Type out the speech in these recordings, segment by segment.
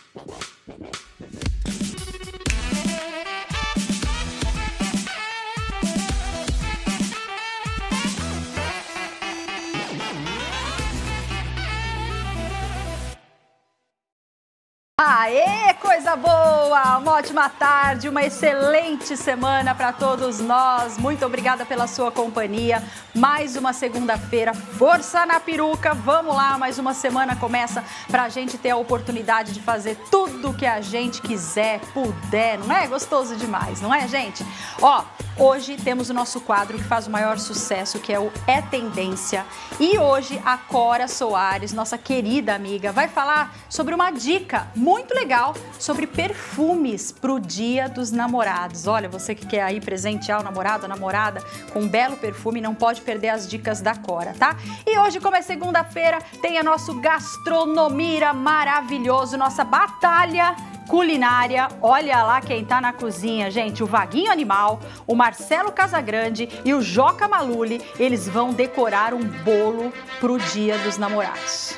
Aê, coisa boa! Uma ótima tarde, uma excelente semana para todos nós. Muito obrigada pela sua companhia. Mais uma segunda-feira, força na peruca. Vamos lá, mais uma semana começa para a gente ter a oportunidade de fazer tudo que a gente quiser, puder. Não é gostoso demais, não é, gente? Ó, hoje temos o nosso quadro que faz o maior sucesso, que é o É Tendência. E hoje a Cora Soares, nossa querida amiga, vai falar sobre uma dica muito legal sobre perfumes para o Dia dos Namorados. Olha, você que quer aí presentear o namorado, a namorada com um belo perfume, não pode perder as dicas da Cora, tá? E hoje, como é segunda-feira, tem a nosso Gastronomia maravilhoso, nossa batalha culinária. Olha lá quem tá na cozinha, gente, o Vaguinho Animal, o Marcelo Casagrande e o Joca Maluli, eles vão decorar um bolo pro Dia dos Namorados.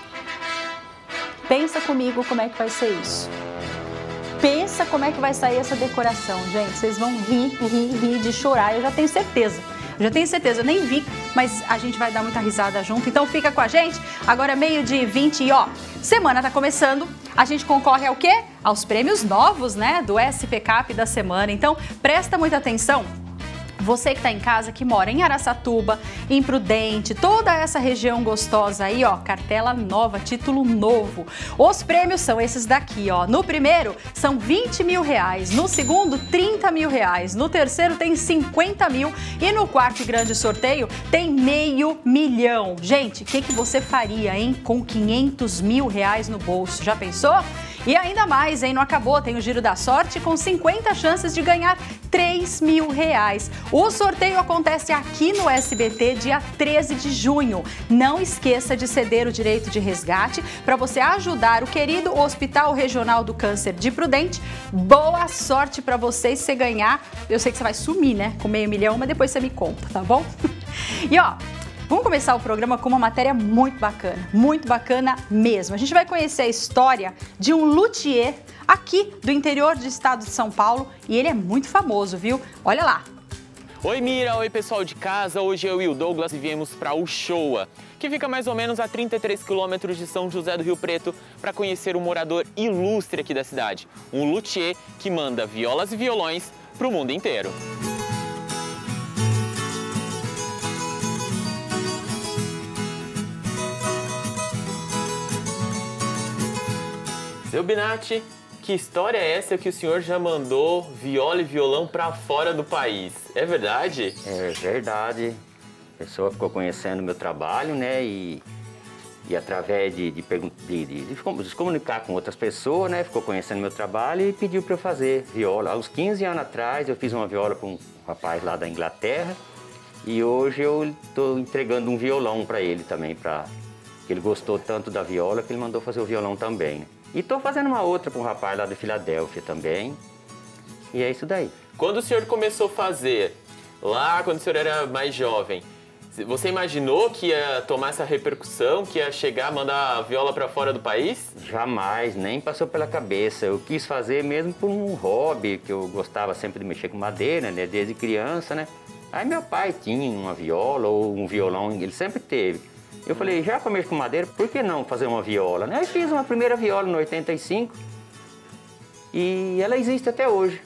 Pensa comigo como é que vai ser isso. Pensa como é que vai sair essa decoração, gente. Vocês vão rir de chorar, eu já tenho certeza. Eu nem vi, mas a gente vai dar muita risada junto. Então fica com a gente. Agora é 12h20 e ó, semana tá começando. A gente concorre ao quê? Aos prêmios novos, né, do SPCAP da semana. Então presta muita atenção. Você que está em casa, que mora em Araçatuba, em Prudente, toda essa região gostosa aí, ó, cartela nova, título novo. Os prêmios são esses daqui, ó. No primeiro são 20 mil reais, no segundo 30 mil reais, no terceiro tem 50 mil e no quarto e grande sorteio tem $500 mil. Gente, o que você faria, hein, com 500 mil reais no bolso? Já pensou? E ainda mais, hein? Não acabou, tem o Giro da Sorte com 50 chances de ganhar 3 mil reais. O sorteio acontece aqui no SBT dia 13 de junho. Não esqueça de ceder o direito de resgate para você ajudar o querido Hospital Regional do Câncer de Prudente. Boa sorte para você se você ganhar. Eu sei que você vai sumir, né? Com $500 mil, mas depois você me conta, tá bom? E ó, vamos começar o programa com uma matéria muito bacana mesmo. A gente vai conhecer a história de um luthier aqui do interior do estado de São Paulo e ele é muito famoso, viu? Olha lá. Oi Mira, oi pessoal de casa, hoje eu e o Douglas viemos para Uchoa, que fica mais ou menos a 33 quilômetros de São José do Rio Preto, para conhecer um morador ilustre aqui da cidade, um luthier que manda violas e violões para o mundo inteiro. Seu Binatti, que história é essa que o senhor já mandou viola e violão para fora do país? É verdade? É verdade. A pessoa ficou conhecendo o meu trabalho, né? E através de se comunicar com outras pessoas, né? Ficou conhecendo o meu trabalho e pediu para eu fazer viola. Há uns 15 anos atrás eu fiz uma viola para um rapaz lá da Inglaterra e hoje eu estou entregando um violão para ele também, que ele gostou tanto da viola que ele mandou fazer o violão também, né? E estou fazendo uma outra para um rapaz lá de Filadélfia também. E é isso daí. Quando o senhor começou a fazer, lá quando o senhor era mais jovem, você imaginou que ia tomar essa repercussão, que ia chegar a mandar a viola para fora do país? Jamais, nem passou pela cabeça. Eu quis fazer mesmo por um hobby, que eu gostava sempre de mexer com madeira, né, desde criança, né? Aí meu pai tinha uma viola ou um violão, ele sempre teve. Eu falei, já que eu mexo com madeira, por que não fazer uma viola, né? Aí fiz uma primeira viola em 85 e ela existe até hoje.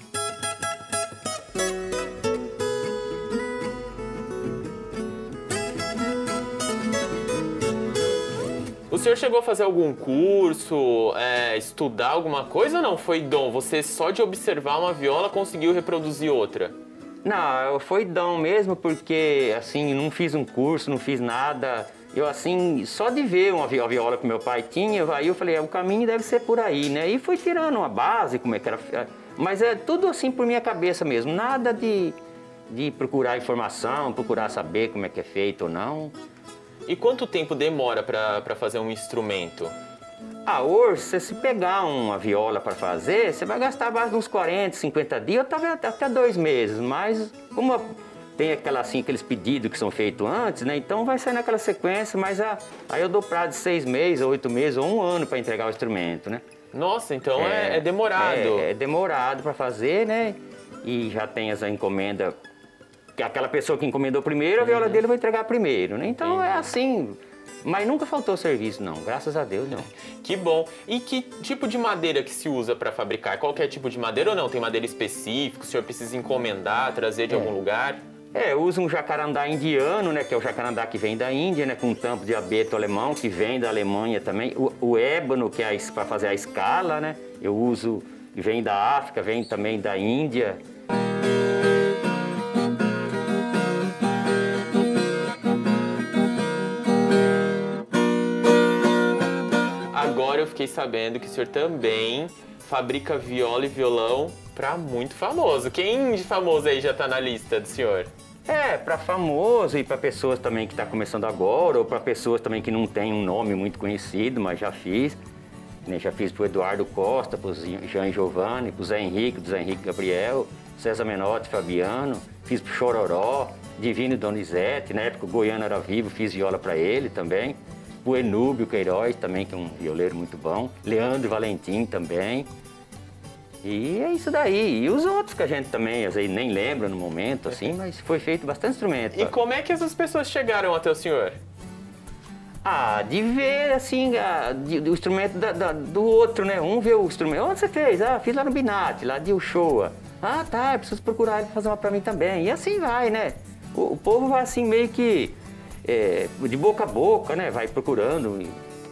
O senhor chegou a fazer algum curso, estudar alguma coisa ou não? Foi dom? Você só de observar uma viola conseguiu reproduzir outra? Não, foi dom mesmo, porque assim, não fiz um curso, não fiz nada. Eu assim, só de ver uma viola que meu pai tinha, aí eu falei, o caminho deve ser por aí, né? E fui tirando uma base, como é que era. Mas é tudo assim por minha cabeça mesmo, nada de procurar informação, procurar saber como é que é feito ou não. E quanto tempo demora para fazer um instrumento? Hoje, se você pegar uma viola para fazer, você vai gastar mais de uns 40, 50 dias, ou talvez até 2 meses. Mas como tem aqueles pedidos que são feitos antes, né? Então vai sair naquela sequência, mas aí eu dou prazo de 6 meses, 8 meses ou 1 ano para entregar o instrumento, né? Nossa, então é demorado. É demorado para fazer, né? E já tem essa encomenda, que aquela pessoa que encomendou primeiro, a viola dele vai entregar primeiro, né? Então é assim, mas nunca faltou serviço, não, graças a Deus, não. Que bom. E que tipo de madeira que se usa para fabricar? Qualquer tipo de madeira ou não? Tem madeira específica? O senhor precisa encomendar, trazer de algum lugar? Usa um jacarandá indiano, né? Que é o jacarandá que vem da Índia, né? Com tampo de abeto alemão, que vem da Alemanha também. O ébano, que é para fazer a escala, né? Eu uso, vem da África, vem também da Índia. Agora eu fiquei sabendo que o senhor também fabrica viola e violão para muito famoso. Quem de famoso aí já tá na lista do senhor? Para famoso e para pessoas também que tá começando agora, ou para pessoas também que não tem um nome muito conhecido, mas já fiz. Né? Já fiz pro Eduardo Costa, pro Jean Giovanni, pro Zé Henrique, do Zé Henrique Gabriel, César Menotti, Fabiano, fiz pro Chororó, Divino Donizete, na época o Goiano era vivo, fiz viola para ele também. O Enúbio Queiroz também, que é um violeiro muito bom. Leandro Valentim também. E é isso daí. E os outros que a gente também, às vezes, nem lembra no momento, assim, mas foi feito bastante instrumento. E como é que essas pessoas chegaram até o senhor? De ver, assim, o instrumento do outro, né? Um vê o instrumento. Onde você fez? Fiz lá no Binati, lá de Uchoa. Tá, eu preciso procurar ele fazer uma pra mim também. E assim vai, né? O povo vai assim meio que de boca a boca, né? Vai procurando.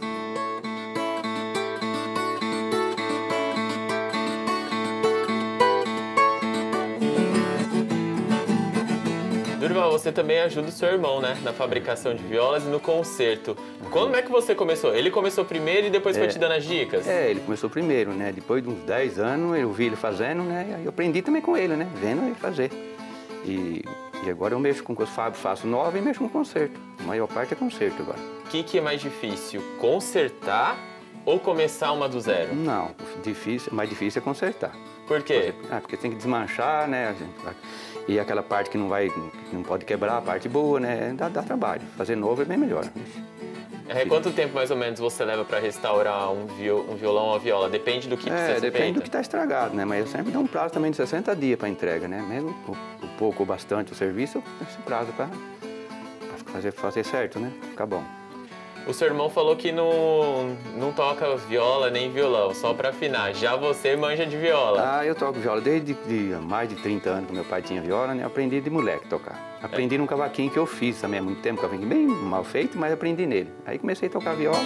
Durval, você também ajuda o seu irmão, né? Na fabricação de violas e no concerto. Como é que você começou? Ele começou primeiro e depois foi te dando as dicas? Ele começou primeiro, né? Depois de uns 10 anos eu vi ele fazendo, né? Aí eu aprendi também com ele, né? Vendo ele fazer. E agora eu mexo com coisas, faço nova e mexo com concerto. A maior parte é concerto agora. O que é mais difícil? Consertar ou começar uma do zero? Não, mais difícil é consertar. Por quê? Porque tem que desmanchar, né? E aquela parte que não pode quebrar, a parte boa, né? Dá trabalho. Fazer novo é bem melhor. Quanto tempo mais ou menos você leva para restaurar um violão ou uma viola? Depende do que precisa ser depende feito. do que está estragado, né? Mas eu sempre dou um prazo também de 60 dias para entrega, né? Mesmo o pouco ou bastante o serviço, eu tenho esse prazo para fazer certo, né? Ficar bom. O seu irmão falou que não toca viola nem violão, só para afinar. Já você manja de viola. Eu toco viola desde mais de 30 anos que meu pai tinha viola, né? Eu aprendi de moleque a tocar. Aprendi num cavaquinho que eu fiz também há muito tempo, cavaquinho bem mal feito, mas aprendi nele. Aí comecei a tocar viola.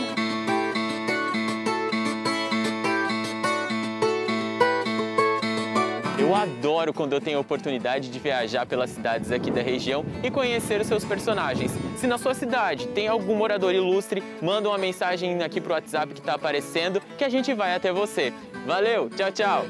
Eu adoro quando eu tenho a oportunidade de viajar pelas cidades aqui da região e conhecer os seus personagens. Se na sua cidade tem algum morador ilustre, manda uma mensagem aqui pro WhatsApp que está aparecendo que a gente vai até você. Valeu, tchau, tchau!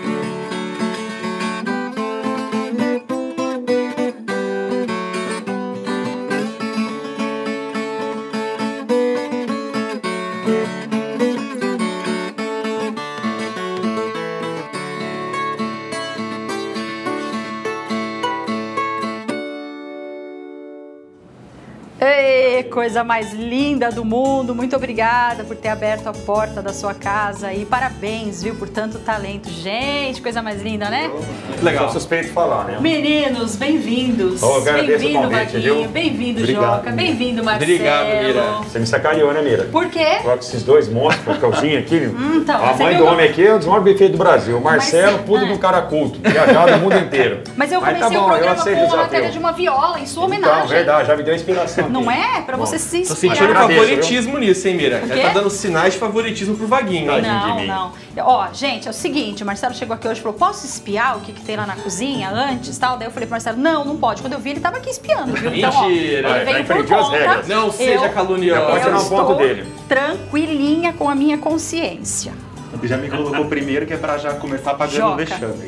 Coisa mais linda do mundo, muito obrigada por ter aberto a porta da sua casa e parabéns, viu, por tanto talento. Gente, coisa mais linda, né? Legal. Sou suspeito de falar, né? Meninos, bem-vindos. Bem-vindo, Vaguinho, bem-vindo, Joca, bem-vindo, Marcelo. Obrigado, Mira. Você me sacaneou, né, Mira? Por quê? Coloca esses dois monstros com a calcinha aqui. Então, a mãe do homem aqui é um dos maiores bifeitos do Brasil. O Marcelo, puta de um cara culto, viajado no mundo inteiro. Mas eu comecei o programa com uma matéria de uma viola em sua homenagem. Então, verdade, já me deu inspiração aqui. Não é? Pra você se Tô inspirar. sentindo favoritismo nisso, hein, Mira? quê? Já tá dando sinais de favoritismo pro Vaguinho. Não. Ó, gente, é o seguinte, o Marcelo chegou aqui hoje e falou, posso espiar o que tem lá na cozinha antes, tal? Daí eu falei pro Marcelo, não pode. Quando eu vi, ele tava aqui espiando, viu? Então, ó, Mentira. ele veio por infringiu as conta. regras. Não seja caluniosa. Pode tirar um ponto dele. Tranquilinha com a minha consciência. Ele já me colocou primeiro, que é pra já começar pagando o Joca. vexame.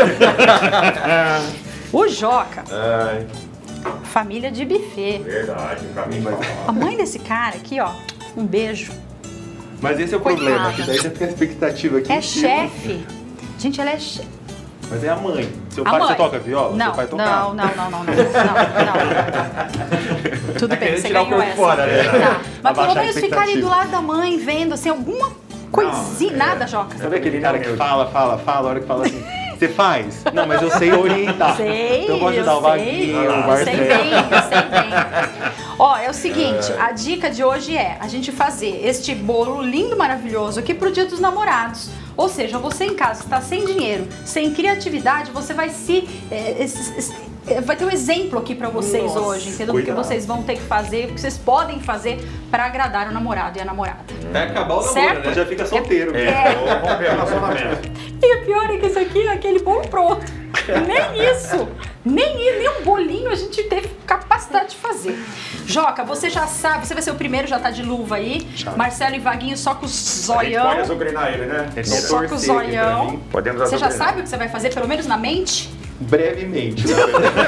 O Joca, Ai, família de buffet. verdade, pra mim vai A mãe desse cara aqui, ó, um beijo. Mas esse é o Coitada. problema, que daí já fica a expectativa aqui. É em cima. chefe. Gente, ela é chefe. Mas é a mãe. Seu A pai, mãe. você toca viola? Não, Seu pai toca? não. Tudo bem, querendo você tirar o ganhou corpo essa. fora, né? Tá. Mas pelo Abaixar a menos ficar ali expectativa. do lado da mãe, vendo assim, alguma coisinha, nada, Joca. Sabe aquele cara que fala, a hora que fala assim, você faz? Não, mas eu sei orientar. Sei, então eu vou ajudar o Vaguinho, o eu sei Marcelo. bem, eu sei bem. Ó, é o seguinte, a dica de hoje é a gente fazer este bolo lindo, maravilhoso aqui pro Dia dos Namorados. Ou seja, você em casa que está sem dinheiro, sem criatividade, você vai vai ter um exemplo aqui pra vocês hoje, entendeu? Do que vocês vão ter que fazer, o que vocês podem fazer pra agradar o namorado e a namorada. Vai acabar o namoro, Certo? né? Já fica solteiro. Vamos ver o relacionamento. E o pior é que isso aqui é aquele bolo pronto. Nem isso. Nem um bolinho a gente teve capacidade de fazer. Joca, você já sabe, você vai ser o primeiro, já tá de luva aí. Marcelo e Vaguinho só com os A gente pode zoião. azucrinar ele, né? Só com o zoião. Podemos Você já azucrinar. sabe o que você vai fazer, pelo menos na mente? Brevemente, na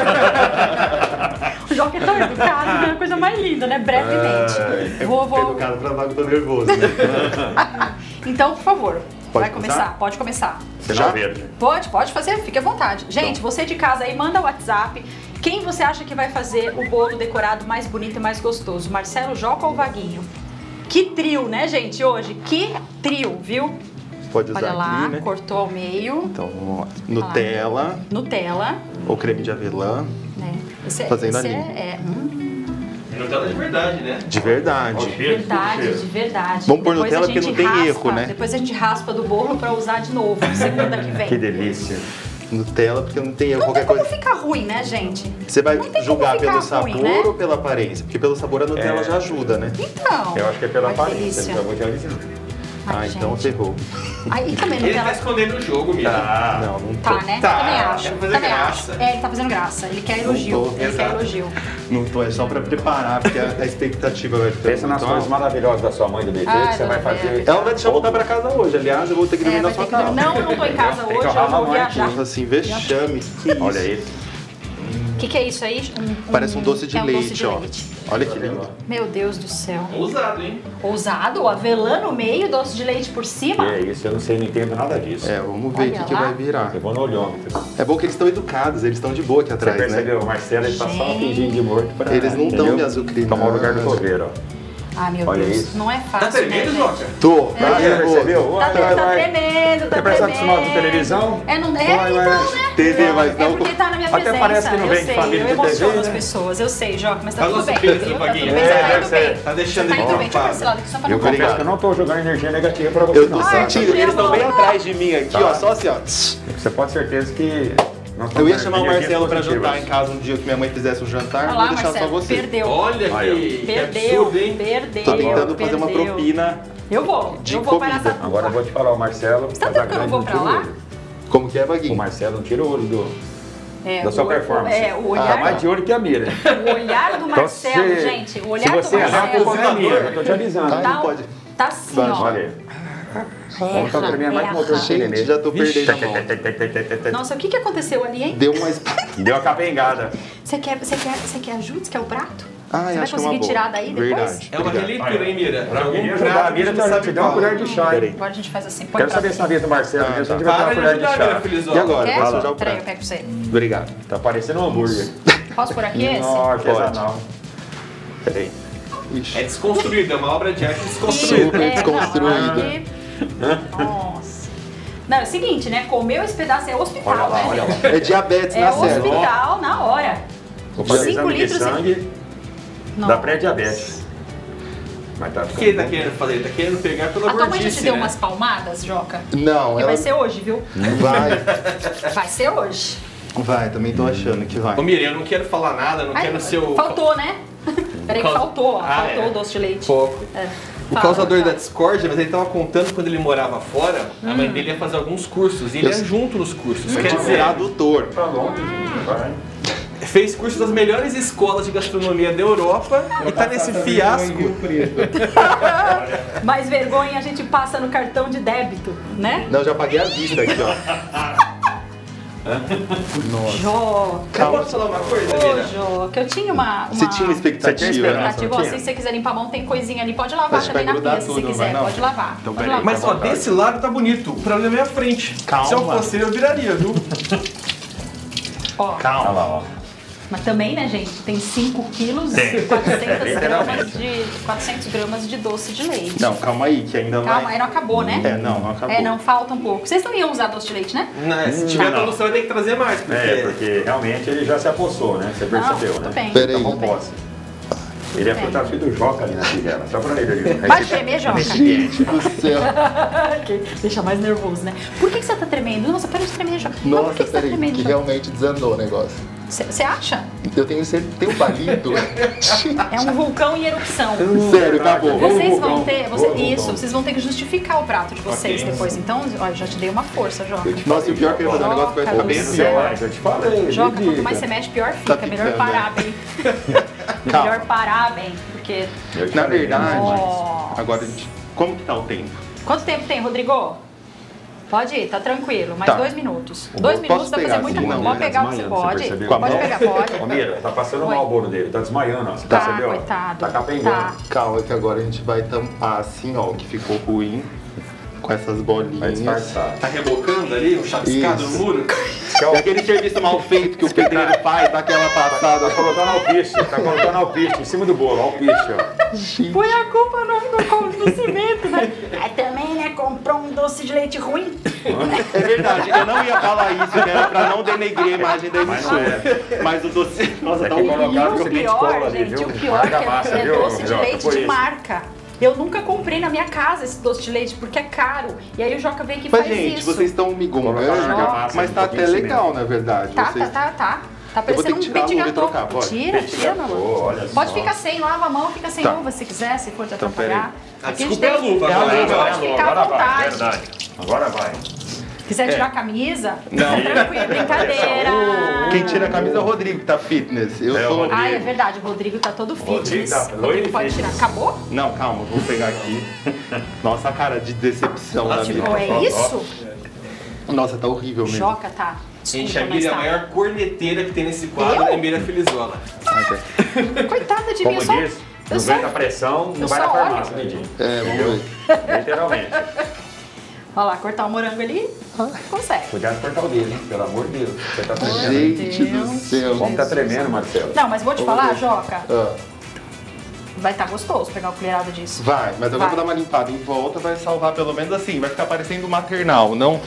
verdade. O Joca é tão educado, né? É a coisa mais linda, né? Brevemente. Vou. Educado pra vago, tô nervoso. Né? Então, por favor, Pode vai começar? Pode começar. Já? Pedro. Pode fazer, fique à vontade. Gente, você de casa aí, manda o WhatsApp. Quem você acha que vai fazer o bolo decorado mais bonito e mais gostoso? Marcelo, Joca ou Vaguinho? Que trio, né, gente, hoje? Que trio, viu? Pode usar Olha lá, aqui, né? cortou ao meio. Então, vamos lá. Nutella Nutella, ou creme de avelã. né? Fazendo esse ali. Nutella de verdade, né? De verdade. verdade, de verdade. Vamos pôr Depois Nutella a gente porque não tem erro, né? Depois a gente raspa do bolo pra usar de novo, segunda que vem. Que delícia. Nutella porque não tem erro. Não Qualquer tem como coisa. ficar ruim, né, gente? Você vai não tem como julgar ficar pelo sabor ruim, né? ou pela aparência? Porque pelo sabor a Nutella já ajuda, né? Então. Eu acho que é pela Ai, que aparência, delícia. então eu vou te avisar. Ai, então gente. ferrou. Aí também Ele tá Nutella. escondendo o jogo, Mira. Não, não tô. Tá, né? Tá, Também acho. quer fazer Também graça. acho. É, ele tá fazendo graça. Ele quer elogio. tô, Ele quer exato. elogio. Não tô, é só pra preparar, porque a expectativa vai ficar Pensa nas muito coisas alta. maravilhosas da sua mãe do BT, Ai, que você vai dona fazer. Beta. Ela vai deixar eu voltar pra casa hoje. Aliás, eu vou ter que dormir na Vai sua ter que dormir. casa. Não, eu não tô em casa Tem que hoje, eu honrar a vou mamãe aqui. viajar. Nossa, assim, vexame. Que isso? Olha isso. O que é isso aí? Parece um doce de é um leite, doce de ó. leite. Olha que lindo. Meu Deus do céu. Ousado, hein? Ousado, avelã no meio, doce de leite por Que cima. é isso, eu não sei, não entendo nada disso. É, vamos ver o Olha que lá. vai virar. Eu vou no olhômetro. É bom que eles estão educados, eles estão de boa aqui Você atrás, né? percebeu? O Marcelo ele tá só Gente. fingindo de morto pra. Eles não entendeu? tão me azucrinando. Tomar o lugar do coveiro, ó. Ah, meu Olha Deus. isso. Não é fácil, Tá tremendo, né, Joca? gente? Tô, Tá nervoso. percebeu? Tá, Vai, tá vai, vai. tremendo, tá Você presta tremendo. atenção na televisão? É, não é, Vai, vai. então, né? TV, mas É não- porque tá na minha Até presença, parece que não eu vem de sei, família eu de emociono TV, as né? pessoas, eu sei, Joca, mas tá Faz tudo nosso bem, peso, viu? Tá tudo Vaguinho. bem, você tá É, indo bem. Tá deixando Você tá ele indo bem, deixa eu preocupado. esse lado aqui só pra Eu não obrigado. Confesso que eu não tô jogando energia negativa pra você. Eu tô não, sentindo, tá? eles estão bem atrás de mim aqui, Tá. ó, só assim, ó. Você pode ter certeza que. nós Eu estamos ia chamar o energias Marcelo pra positivas. jantar em casa um dia que minha mãe fizesse um jantar, Olha vou lá, deixar só Marcelo, você. perdeu. Olha Aí, ó. que Perdeu, absurdo, hein? perdeu. Tô tentando fazer uma perdeu. propina. Eu vou de parar comida. essa culpa. Agora eu vou te falar, o Marcelo. Você tá faz a tranquilo, eu grande vou pra não tira o lá? olho. Como que é, O Vaguinho? Marcelo não tira o olho É, da sua o- performance. É, o Tá olhar, mais de olho que a mira. o olhar do Marcelo, Então, se- gente, o olhar Se do você errar, a Marcelo culpa é minha. Eu tô te avisando. Ai, tá, não pode. tá assim, Vai, ó. Olha aí. Vamos estar tremendo mais que o motor de Gente, nenê. já tô perdendo a mão. Nossa, o que aconteceu ali, hein? Deu uma... Deu a capengada. Você quer ajuda? Você quer o prato? Ai, Você vai acho que é uma conseguir boa. tirar daí depois? Verdade. É uma Obrigado. releitura, hein, Mira? Pra Algum querer ajudar a prato Mira, que te não sabe te dá uma qual. colher de chá, hein? Agora a gente faz assim, põe Quero pra saber se na vida do Marcelo, a gente vai dar Para uma de colher de ajudar, Mira, chá. Felizão. E agora? Quer? Vai sujar o Peraí, eu prato. pego pra você. Obrigado. Tá parecendo um hambúrguer. Posso por aqui esse? Não, artesanal. Peraí. É Ixi. desconstruído, é uma obra de arte desconstruída. Super desconstruída. aqui. Nossa. Não, é o seguinte, né? Comer esse pedaço é hospital, Olha lá, né? olha lá. É diabetes É na certa. hospital na hora. Vou fazer 5 exame de litros e- sangue Nossa. da pré-diabetes. Mas tá O que ele tá querendo fazer? Ele tá querendo pegar pela A tua mãe já te gordice, deu né? umas palmadas, Joca? Não, E ela vai ser hoje, viu? vai. Vai ser hoje. Vai, também tô achando que vai. Ô, Mira, eu não quero falar nada, não Ai, quero ser o... Faltou, né? Peraí que causa- faltou, ó. Ah, Faltou é. o doce de leite. Pouco. É. O Fala, causador fala. da discórdia, mas ele tava contando quando ele morava fora, a mãe dele ia fazer alguns cursos, e ele ia junto nos cursos. Quer dizer, Tradutor. Pra longe, vai. fez curso das melhores escolas de gastronomia da Europa e tá nesse fiasco. Mais vergonha a gente passa no cartão de débito, né? Não, já paguei a vista aqui, ó. Joca. Eu posso falar uma coisa, Ô, Mira? Joca, eu tinha uma Você tinha uma expectativa? Você tinha esperança? expectativa. Não Ó, tinha? se você quiser limpar a mão, tem coisinha ali. Pode lavar Mas também vai na grudar pia, se tudo, você não quiser. vai não? Pode lavar. Então, Pode peraí. lavar. Mas ó, desse lado tá bonito, o problema é a frente. Calma. Se eu fosse ele, eu viraria, viu? Ó, Olha lá, ó. Mas também, né, gente, tem 5 quilos, 400 gramas de doce de leite. Não, calma aí, que ainda vai... Calma, aí não acabou, né? Não acabou. Não, falta um pouco. Vocês não iam usar doce de leite, né? Não, se tiver produção, vai ter que trazer mais. Porque realmente ele já se apossou, né? Você percebeu, tudo né? bem. Peraí. Então, posse. Ele é frutar filho do Joca ali na tigela. Só pra ele ali. Vai tremer, Joca. Gente do céu. Deixa mais nervoso, né? Por que você tá tremendo? Nossa, para de tremer, Joca. Mas por Nossa, que você tá peraí, tremendo, que Joca? realmente desandou o negócio. Você acha? Eu tenho certeza, tem um palito. É um vulcão em erupção. Sério, acabou. Vocês vão ter, vocês vão ter que justificar o prato de vocês depois. Então, ó, eu já te dei uma força, Joca. Nossa, e o pior que eu ia fazer um negócio que vai ficar bem Joca do pior. céu. Eu te falei. Joca, quanto mais você mexe, pior fica. Tá Melhor ficando, parar bem. Calma. Melhor parar bem, porque... Na verdade, Nossa. agora a gente... Como que tá o tempo? Quanto tempo tem, Rodrigo? Pode ir, tá tranquilo. Mais Tá. 2 minutos. Posso 2 minutos dá pra pegar fazer muita assim? coisa. Não, Pode pegar o que você desmaiando, pode. você percebeu? Pode Com a pegar, pode. Ô, Mira, tá passando Oi. mal o bolo dele. Tá desmaiando, ó. Você Tá, percebeu? coitado. Tá capengando. Tá. Calma que agora a gente vai tampar assim, ó, o que ficou ruim. Com essas Vai bolinhas. disfarçar. Tá rebocando ali, um chapiscado Isso. no muro? É aquele serviço mal feito que o pedreiro faz, tá aquela passada. Tá colocando alpiste. Tá colocando alpiste em cima do bolo. Alpiste, ó. Põe a culpa no cimento, né? Aí também, né? Comprou um doce de leite ruim. É verdade, eu não ia falar isso, que era pra não denegrir a imagem da Mas não emissora. Mas o doce, nossa, Tem tá que horrível. colocar E o o seguinte pior, cola ali, gente, viu? o pior que Argamassa, é viu, doce de Joca? leite Por de isso. marca. Eu nunca comprei na minha casa esse doce de leite porque é caro. E aí o Joca vem aqui e Mas, faz gente, isso. vocês estão me gongando, Colocar na argamassa, mas um tá pouquinho até de legal, na verdade. Tá Vocês... Tá Eu vou ter parecendo que um tirar a petit luva e gâteau. trocar, pode? Tira, Petit tira, gâteau, Malu. olha Pode só. ficar sem, lava a mão, fica sem Tá. luva se quiser, se for te Então, atrapalhar. Ah, Aqui a gente desculpa, é a tem- luva. É a agora. luva. Pode ficar à Agora vai, vontade. verdade. Agora vai. Quiser tirar a camisa, Não. fica tranquilo, brincadeira. Quem tira a camisa é o Rodrigo, que tá fitness. Eu É, o sou... Rodrigo. Ah, é verdade, o Rodrigo tá todo Rodrigo fitness. tá O Rodrigo doido pode tirar. fitness. Acabou? Não, calma, vou pegar aqui. Nossa, a cara de decepção da Tipo, minha. é isso? Nossa, tá horrível mesmo. Joca, tá. Gente, Desculpa, a mas Miriam é a tá. maior corneteira que tem nesse quadro, Eu? é a Miriam Felizola. Coitada de mim, Como eu só... diz, eu não só- aguenta pressão, eu não vai só na olho. farmácia, Didi. É, vamos ver. Literalmente. Olha lá, cortar o morango ali, consegue. Cuidado de cortar o dedo, hein? Pelo amor de Deus. Você tá tremendo. Gente Deus. do céu. Como tá tremendo, Marcelo? Não, mas vou te falar, Joca, Ah, vai estar gostoso pegar o colherado disso. vai, mas agora Vai. eu vou dar uma limpada em volta, vai salvar pelo menos assim, vai ficar parecendo maternal, não?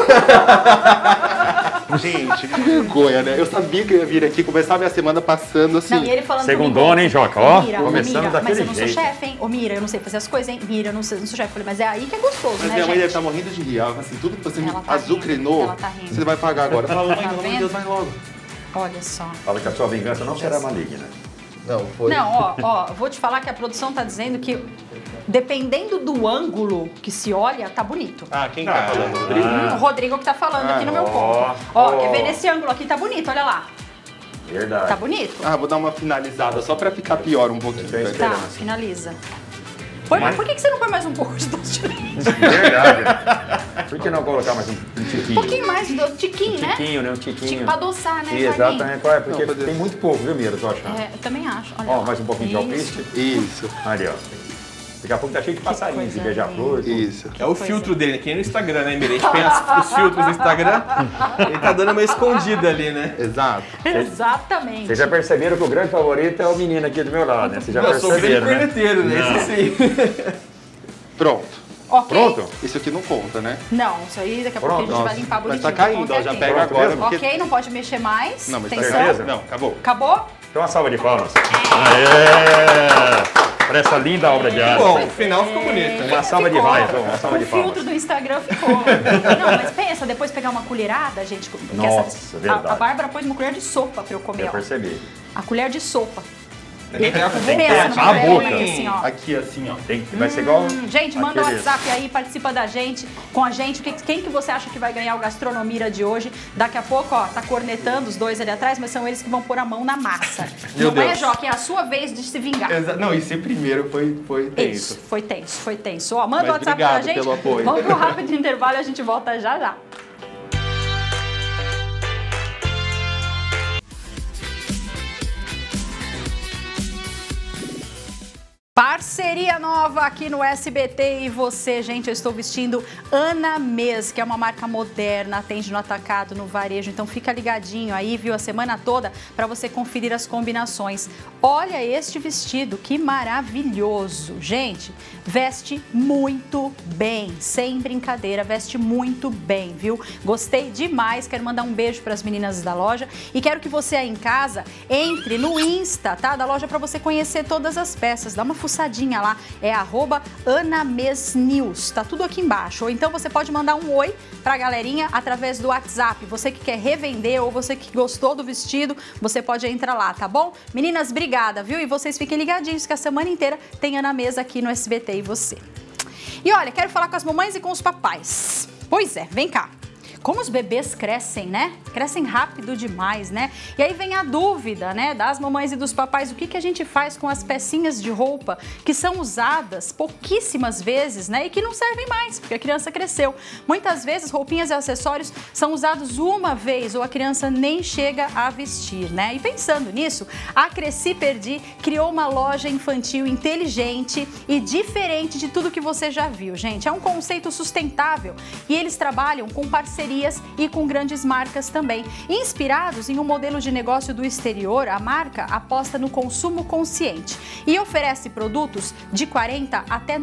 Gente, que vergonha, né? Eu sabia que eu ia vir aqui, começar a minha semana passando assim. Não, e ele falando Segundona, hein, Joca? Ô, Ó, Mira, começando Mira, daquele mas eu não sou jeito. chefe, hein? Ô, Mira, eu não sei fazer as coisas, hein? Mira, eu não sou chefe. Eu falei, mas é aí que é gostoso, Mas né, minha mãe deve gente? estar morrendo de rir. Ela fala assim, tudo que você me Ela tá azucrinou, rindo, ela tá rindo. você vai pagar agora. Eu falo, mãe, Tá pelo amor de vendo? Deus, vai logo. Olha só. Fala que a sua vingança não será maligna. Não, foi. Não, ó, vou te falar que a produção tá dizendo que dependendo do ângulo que se olha, tá bonito. Ah, quem tá falando? Rodrigo? O Rodrigo que tá falando aqui no meu ó, ponto. Ó, ó. quer ver nesse ângulo aqui? Tá bonito, olha lá. Verdade. Tá bonito? Ah, vou dar uma finalizada só pra ficar pior um pouquinho. Tem velho. Tá, esperança. finaliza. Põe, Mas- por que você não põe mais um pouco de doce de leite? Verdade. Por que não colocar mais um Um tiquinho? pouquinho mais de doce, tiquinho, né? Tiquinho, né? Um Tiquinho tiquinho. pra adoçar, né, Sim, Vaguinho? exatamente. Qual é? Porque Não, fazer- tem muito pouco, viu, Mira? Eu tô achando. É, eu também acho. Olha Ó, lá. mais um pouquinho de Isso. alpiste. Isso, Ali, ó. Daqui a pouco tá cheio de passarinhos, de coisa beija-flor. tudo. isso. É o filtro dele, que nem no Instagram, né, Miriam? A gente tem os filtros no Instagram, ele tá dando uma escondida ali, né? Exato. Exatamente. Vocês já perceberam que o grande favorito é o menino aqui do meu lado, né? Vocês já Eu sou velho perceberam, né? corneteiro, né? Isso sim. Pronto. Ok? Pronto? Isso aqui não conta, né? Não, isso aí daqui a pouco a gente Pronto. vai limpar Mas bonitinho. tá caindo, Conta ó. Já aqui. pega Pronto agora, mesmo? porque... Ok, não pode mexer mais. Não, mas tá Atenção. certeza? Não, acabou. Acabou? Então uma salva de palmas. Aê! Para essa linda obra de arte. Bom, o final ficou bonito. Uma salva de Ficou. palmas, uma salva O de palmas. filtro do Instagram ficou. Não, mas pensa, depois pegar uma colherada, gente. Porque Nossa, verdade. a Bárbara pôs uma colher de sopa pra eu comer, Eu ó. percebi. A colher de sopa. Tem que pegar com Pensa numa a colher boca. aqui, assim, ó. Aqui, assim, ó. Vai ser igual. Gente, manda o aqueles- WhatsApp aí, participa da gente, com a gente. Quem que você acha que vai ganhar o Gastronomia de hoje? Daqui a pouco, ó, tá cornetando os dois ali atrás, mas são eles que vão pôr a mão na massa. Meu Não é, Deus. Joca? É a sua vez de se vingar. Não, e ser primeiro foi tenso. Isso, foi tenso, foi tenso. Ó, manda Mas o WhatsApp pra obrigado gente. pelo apoio. Vamos pro rápido intervalo e a gente volta já já. Parceria nova aqui no SBT e você, gente, eu estou vestindo Anamês, que é uma marca moderna, atende no atacado, no varejo, então fica ligadinho aí, viu, a semana toda para você conferir as combinações. Olha este vestido, que maravilhoso, gente, veste muito bem, sem brincadeira, veste muito bem, viu? Gostei demais, quero mandar um beijo para as meninas da loja e quero que você aí em casa entre no Insta, tá, da loja para você conhecer todas as peças, dá uma fuçadinha lá, é @anamesnews, tá tudo aqui embaixo. Ou então você pode mandar um oi pra galerinha através do WhatsApp. Você que quer revender ou você que gostou do vestido, você pode entrar lá, tá bom? Meninas, obrigada, viu? E vocês fiquem ligadinhos que a semana inteira tem Anamês aqui no SBT e você. E olha, quero falar com as mamães e com os papais. Pois é, vem cá. Como os bebês crescem, né? Crescem rápido demais, né? E aí vem a dúvida, né, das mamães e dos papais, o que a gente faz com as pecinhas de roupa que são usadas pouquíssimas vezes, né, e que não servem mais, porque a criança cresceu. Muitas vezes, roupinhas e acessórios são usados uma vez ou a criança nem chega a vestir, né? E pensando nisso, a Cresci Perdi criou uma loja infantil inteligente e diferente de tudo que você já viu, gente. É um conceito sustentável e eles trabalham com parcerias e com grandes marcas também. Inspirados em um modelo de negócio do exterior, a marca aposta no consumo consciente e oferece produtos de 40% até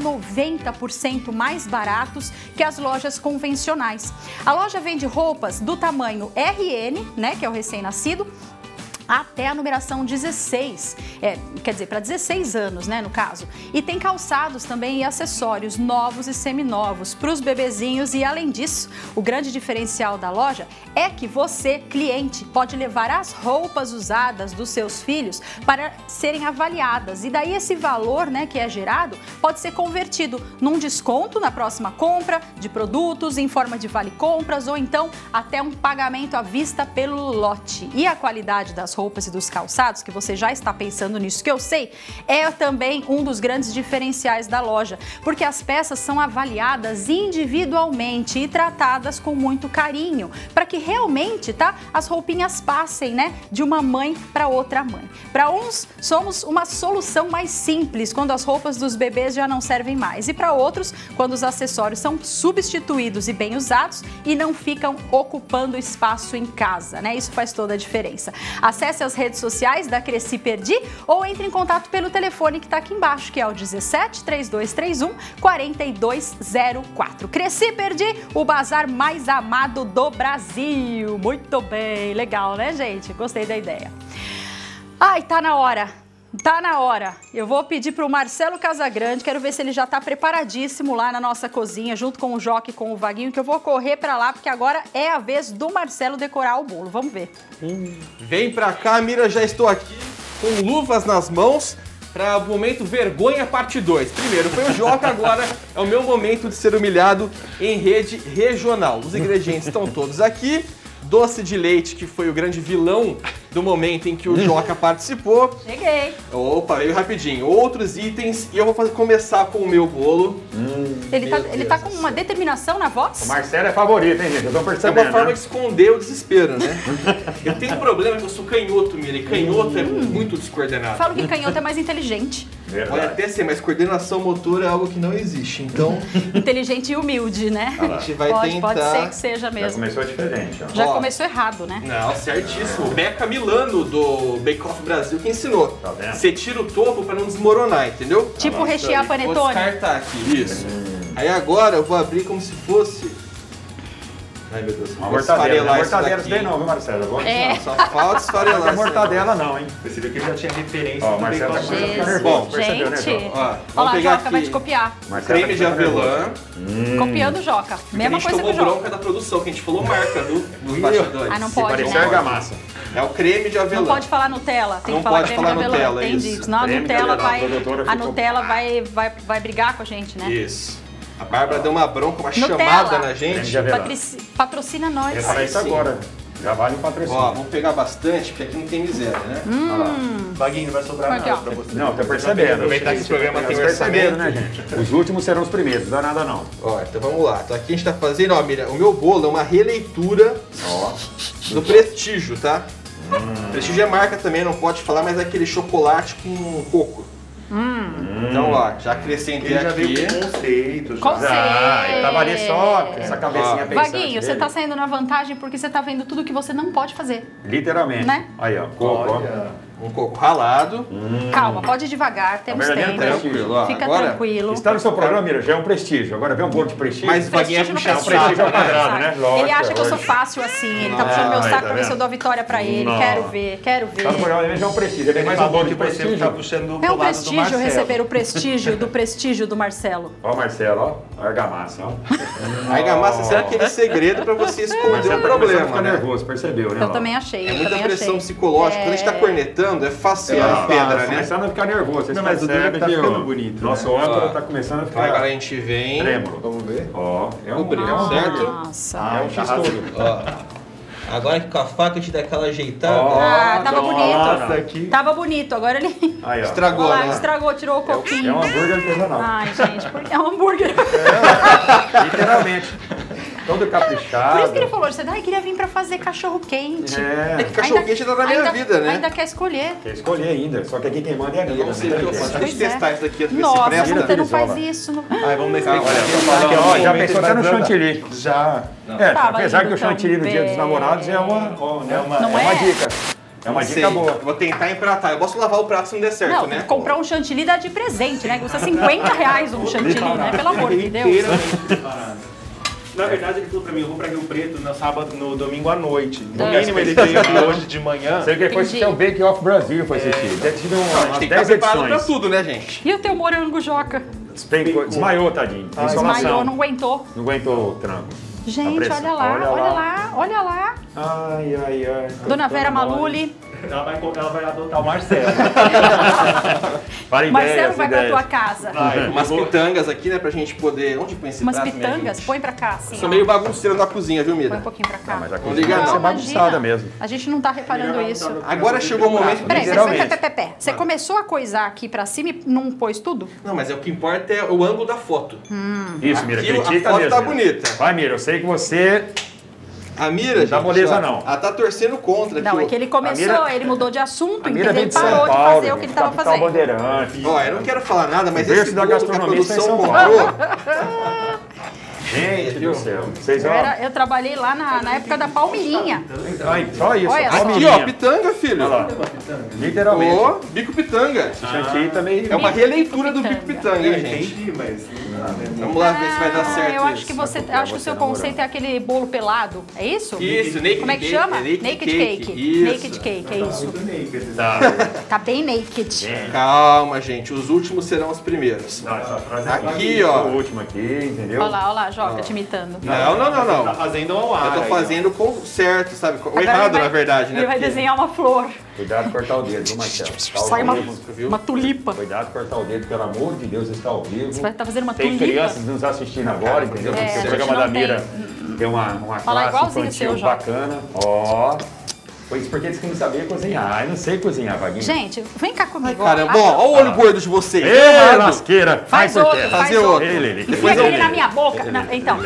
90% mais baratos que as lojas convencionais. A loja vende roupas do tamanho RN, né, que é o recém-nascido, até a numeração 16, quer dizer, para 16 anos, né, no caso. E tem calçados também e acessórios novos e seminovos para os bebezinhos e, além disso, o grande diferencial da loja é que você, cliente, pode levar as roupas usadas dos seus filhos para serem avaliadas. E daí esse valor, né, que é gerado pode ser convertido num desconto na próxima compra de produtos em forma de vale-compras ou então até um pagamento à vista pelo lote. E a qualidade das roupas e dos calçados, que você já está pensando nisso, que eu sei, é também um dos grandes diferenciais da loja, porque as peças são avaliadas individualmente e tratadas com muito carinho, para que realmente, tá, as roupinhas passem, né, de uma mãe para outra mãe. Para uns, somos uma solução mais simples, quando as roupas dos bebês já não servem mais, e para outros, quando os acessórios são substituídos e bem usados e não ficam ocupando espaço em casa, né? Isso faz toda a diferença. Acesse as redes sociais da Cresci Perdi ou entre em contato pelo telefone que está aqui embaixo, que é o 17 3231 4204. Cresci Perdi, o bazar mais amado do Brasil. Muito bem, legal, né, gente? Gostei da ideia. Ai, tá na hora. Tá na hora. Eu vou pedir para o Marcelo Casagrande, quero ver se ele já está preparadíssimo lá na nossa cozinha, junto com o Joca e com o Vaguinho, que eu vou correr para lá, porque agora é a vez do Marcelo decorar o bolo. Vamos ver. Vem pra cá, Mira, já estou aqui com luvas nas mãos para o momento vergonha parte 2. Primeiro foi o Joca, agora é o meu momento de ser humilhado em rede regional. Os ingredientes estão todos aqui. Doce de leite, que foi o grande vilão do momento em que o Joca participou. Cheguei. Opa, veio rapidinho. Outros itens e eu vou começar com o meu bolo. Ele tá com uma determinação na voz? O Marcelo é favorito, hein, gente? Eu tô É percebendo. uma forma de esconder o desespero, né? Eu tenho um problema que eu sou canhoto, Mira, e canhoto é muito descoordenado. Falo que canhoto é mais inteligente. Pode até ser, mas coordenação motora é algo que não existe, então Inteligente e humilde, né? a gente vai tentar... Pode ser que seja Já mesmo. começou diferente, ó. Já Ó. começou errado, né? Não, certíssimo. O Beca Milano do Bake Off Brasil que ensinou. Tá vendo? Você tira o topo pra não desmoronar, entendeu? Tipo rechear Vou panetone. descartar aqui, isso. Aí agora eu vou abrir como se fosse... Ai, meu Deus. Uma vou mortadela. Não é esfarelar isso mortadela daqui. isso daí não, viu, Marcelo? Eu vou É. Não, só falta esfarelar Não é isso aí. mortadela não, hein? Você viu que ele já tinha referência Ó, o do Marcelo tá Bake Off começando a ficar Jesus, nervoso, percebeu, né, gente. Joca? Ó, Olha vamos lá, pegar Joca vai aqui te copiar. Marcelo creme tá de ficando nervoso. avelã. Copiando o Joca. A Mesma gente coisa que tomou o Joca. bronca da produção, que a gente falou marca dos bastidores. Ah, não Se pode, parecer né? argamassa. É o creme de avelã. Não pode falar Nutella, tem Não que falar pode creme falar de avelã. Nutella, Entendi. isso. Senão a Creme de Nutella avelã, vai. a produtora A ficou- Nutella vai brigar com a gente, né? Isso. A Bárbara deu uma bronca, uma Nutella. chamada na Creme gente. de avelã. Patrocina nós. Eu ia falar isso sim. agora. Já vale um patrocínio. Ó, vamos pegar bastante, porque aqui não tem miséria, né? Olha lá. Vaguinho, não vai sobrar Aqui, nada ó. pra você. Não, tô percebendo. Aproveitar que esse programa tem Vocês perceberam, orçamento. né, gente? Os últimos serão os primeiros, não dá nada não. Ó, então vamos lá. Então aqui a gente tá fazendo, ó, Miriam, o meu bolo é uma releitura Ó. do Prestígio, tá? Prestígio é marca também, não pode falar, mas é aquele chocolate com coco. Então, ó, já acrescentei Ele já aqui. veio com conceito. Conceito. Ele tava ali só com essa cabecinha pensante Vaguinho, você dele. tá saindo na vantagem porque você tá vendo tudo que você não pode fazer. Literalmente. Né? Aí, ó. Coco, ó. Olha. Um coco ralado. Calma, pode ir devagar, temos verdadeiro tempo. Tranquilo, ó. Fica Agora, tranquilo. Está no seu programa, Mira, já é um prestígio. Agora vem um bolo de prestígio. Mas Vaguinho é Prestígio no puxar prestígio. prestígio ao quadrado, né? Lógico, Ele acha que eu sou lógico. fácil assim, ele tá puxando meu Ai, saco tá pra ver se eu vendo? dou vitória pra ele. Não. Quero ver, quero ver. Tá no programa, ele já é um prestígio. Ele é mais um bolo de prestígio. Tá puxando É pro um lado do prestígio Marcelo. receber o prestígio do Marcelo. Ó o Marcelo, ó. Argamassa, ó. Argamassa, será aquele segredo pra você esconder Marcelo um tá começando a problema, ficar né? nervoso, percebeu, né? Eu ó? também achei, É eu muita também pressão achei. psicológica. Quando a gente tá cornetando, é facear em pedra, né? Começando a ficar nervoso. Vocês Não, mas o percebem dele tá que ficando o bonito, nosso né? âncora Ó. tá começando a Então agora a ficar gente vem. trêmolo. Vamos ver? Ó, é um Abriu, é um certo? hambúrguer. Nossa. É um x-tudo. Ó. Agora que com a faca a gente dá aquela ajeitada. Ó. Ah, tava Nossa, bonito. aqui. Tava bonito, agora ele... Aí, ó. Estragou, Olha lá, né? estragou, tirou o É coquinho. um hambúrguer artesanal. Ai, gente, porque é um hambúrguer. Literalmente. Todo caprichado. Por isso que ele falou, você queria vir pra fazer cachorro quente. É. Que cachorro quente tá na minha vida, né? Ainda quer escolher. Quer escolher ainda, só que aqui quem manda é a Mira. Não sei o que eu faço. Deixa eu Pois é. testar isso daqui, ver se Nossa, presta. você não faz Brizola. isso. Não... Ai, vamos nesse Calma, Aqui, ó, já pensou até no chantilly. Já. É, Tava apesar que indo o chantilly no dia dos também. namorados é uma Não é? dica. É uma Não sei. dica boa. Eu vou tentar empratar. Eu posso lavar o prato se não der certo, Não, né? comprar um chantilly dá de presente, né? Custa R$50 um chantilly, né? Pelo amor de Deus. Inteiramente preparado. Na verdade, ele falou pra mim, eu vou pra Rio Preto no sábado, no domingo à noite. No mínimo, ele veio aqui hoje de manhã. Sei que foi Entendi. assistir o Bake Off Brasil, foi assistir. Deve ter sido Não, a gente umas tem que estar 10 preparado pra edições. tudo, né, gente? E o teu morango, Joca? Desmaiou, tadinho. Desmaiou, Insolação. não aguentou. Não aguentou o tranco. Gente, pressão. olha lá. Ai, ai, ai. Dona Vera Maluli. Ela vai adotar o Marcelo. Para Marcelo ideias, vai pra ideias. tua casa. Vai, Umas pitangas aqui, né, pra gente poder... Onde põe esse Umas prato, minha pitangas, gente? põe pra cá, assim. Sou ó. meio bagunceiro na cozinha, viu, Põe um Mira? pouquinho pra cá. Mas a Não cozinha liga vai não. ser imagina. bagunçada mesmo. A gente não tá reparando isso. Agora chegou o momento do Peraí, Literalmente. peraí. Você começou a coisar aqui pra cima e não pôs tudo? Não, mas o que importa é o ângulo da foto. Isso, Mira, Aqui critica a foto mesmo. tá Mira. bonita. Vai, Mira, eu sei que você... A Mira, gente, dá moleza, ó, não. ela tá torcendo contra. Não, aqui, é que ele começou, Mira- ele mudou de assunto, A Mira entendeu? vem Ele de São parou de Paulo, fazer o que ele tava capital fazendo. bandeirante. Ó, eu não quero falar nada, mas berço esse da bolo que a gastronomia está em produção São Paulo. comprou... Gente do céu. Vocês, ó... Eu trabalhei lá na época da Palmeirinha. Ai, só isso. Olha só. Aqui, palmeirinha. ó, pitanga, filho. Olha lá. Literalmente. Ó, bico pitanga. Chantilly também... É uma releitura do bico Pitanga. pitanga, hein, gente? Entendi, mas... Vamos lá ver se vai dar certo Eu acho isso. que acho que o seu conceito é aquele bolo pelado. É isso? Isso, naked Como é que cake, chama? é naked cake. Isso. Isso. Naked cake, é isso. Tá. Tá bem naked. Calma, gente. Os últimos serão os primeiros. Não, essa frase Aqui, ó. O último aqui, entendeu? Olha lá, Joca, te imitando. Não. Tá fazendo ao ar. Eu tô aí, ó. fazendo com certo, sabe? O Agora errado, ele vai- na verdade, né? Ele vai Porque- desenhar uma flor. Cuidado de cortar o dedo, viu, Marcelo? Tá ao Sai vivo. uma tulipa. Cuidado de cortar o dedo, pelo amor de Deus, está ao vivo. Você vai estar fazendo uma Tem tulipa. crianças nos assistindo agora, entendeu? É, Porque a o gente programa não da tem. Mira tem uma Olha lá, classe igualzinho o infantil seu, Joca. bacana. Ó. Foi isso porque eles que não sabiam cozinhar. Ah, eu não sei cozinhar, Vaguinho. Gente, vem cá comigo. Caramba, ó. ó, ó o olho gordo de vocês. Ei, Errado. lasqueira! Faz por outro, quê? faz Fazer outro. outro. Ele. Enfia aquele na minha boca. Então,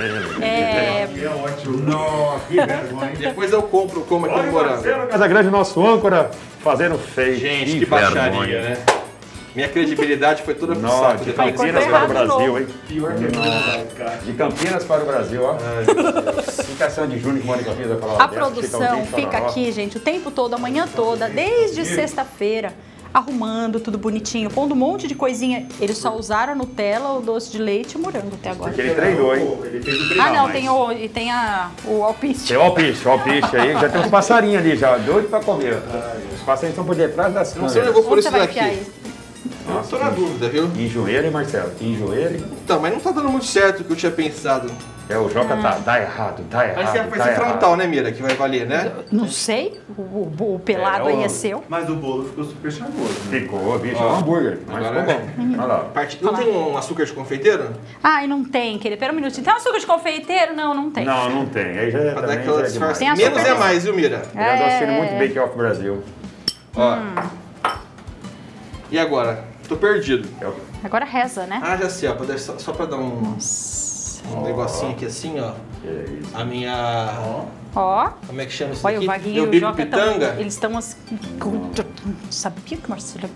Depois eu compro, como aqui Olha no o morango. Marcelo Casagrande, nosso âncora, fazendo feio. Gente, que baixaria, né? Minha credibilidade foi toda pro Nossa, saco. de depois Campinas cortou para o errado de Brasil, novo. hein? Pior que De Campinas para o Brasil, ó. Indicação de Júnior que Mônica fez, vai falar. a dessa, produção Chitãozinho, fica Chororó. aqui, gente, o tempo todo, a manhã toda, desde sexta-feira, arrumando tudo bonitinho, pondo um monte de coisinha. Eles só usaram a Nutella, o doce de leite e o morango até agora. Porque ele treinou, hein? Ele fez o treino. Ah, não, mas- tem o alpiste. Tem o alpiste aí, já tem uns passarinhos ali, já, doido pra comer. Os passarinhos estão por detrás das Não sei onde eu câmeras. vou por Onde isso você vai daqui. enfiar isso? Eu tô na dúvida, viu? Enjoeiro, hein, Marcelo? Enjoeiro. Então, mas não tá dando muito certo o que eu tinha pensado. É, o Joca tá errado, tá errado. Mas vai tá ser errado. frontal, né, Mira? Que vai valer, né? Não sei, o pelado É, aí o- é seu. Mas o bolo ficou super charmoso, né? Ficou, bicho, é um hambúrguer. Mas Agora ficou bom. Olha lá. Não tem um açúcar de confeiteiro? Ai, não tem, querido. Pera um minutinho. Tem açúcar de confeiteiro? Não, não tem. Não, não tem. Aí já, Pra dar também aquela já é demais. disfarce. Tem açúcar Menos é mais, viu, Mira? Eu ando assistindo muito Bake Off Brasil. Ó. E agora? Tô perdido. É o- Agora reza, né? Ah, já sei, ó. Só pra dar um... Um negocinho aqui assim, ó. A minha... Ó. Como é que chama isso Olha, aqui? o Vaguinho Meu e o bico Joca pitanga. eles estão assim... Sabia que o Marcelo...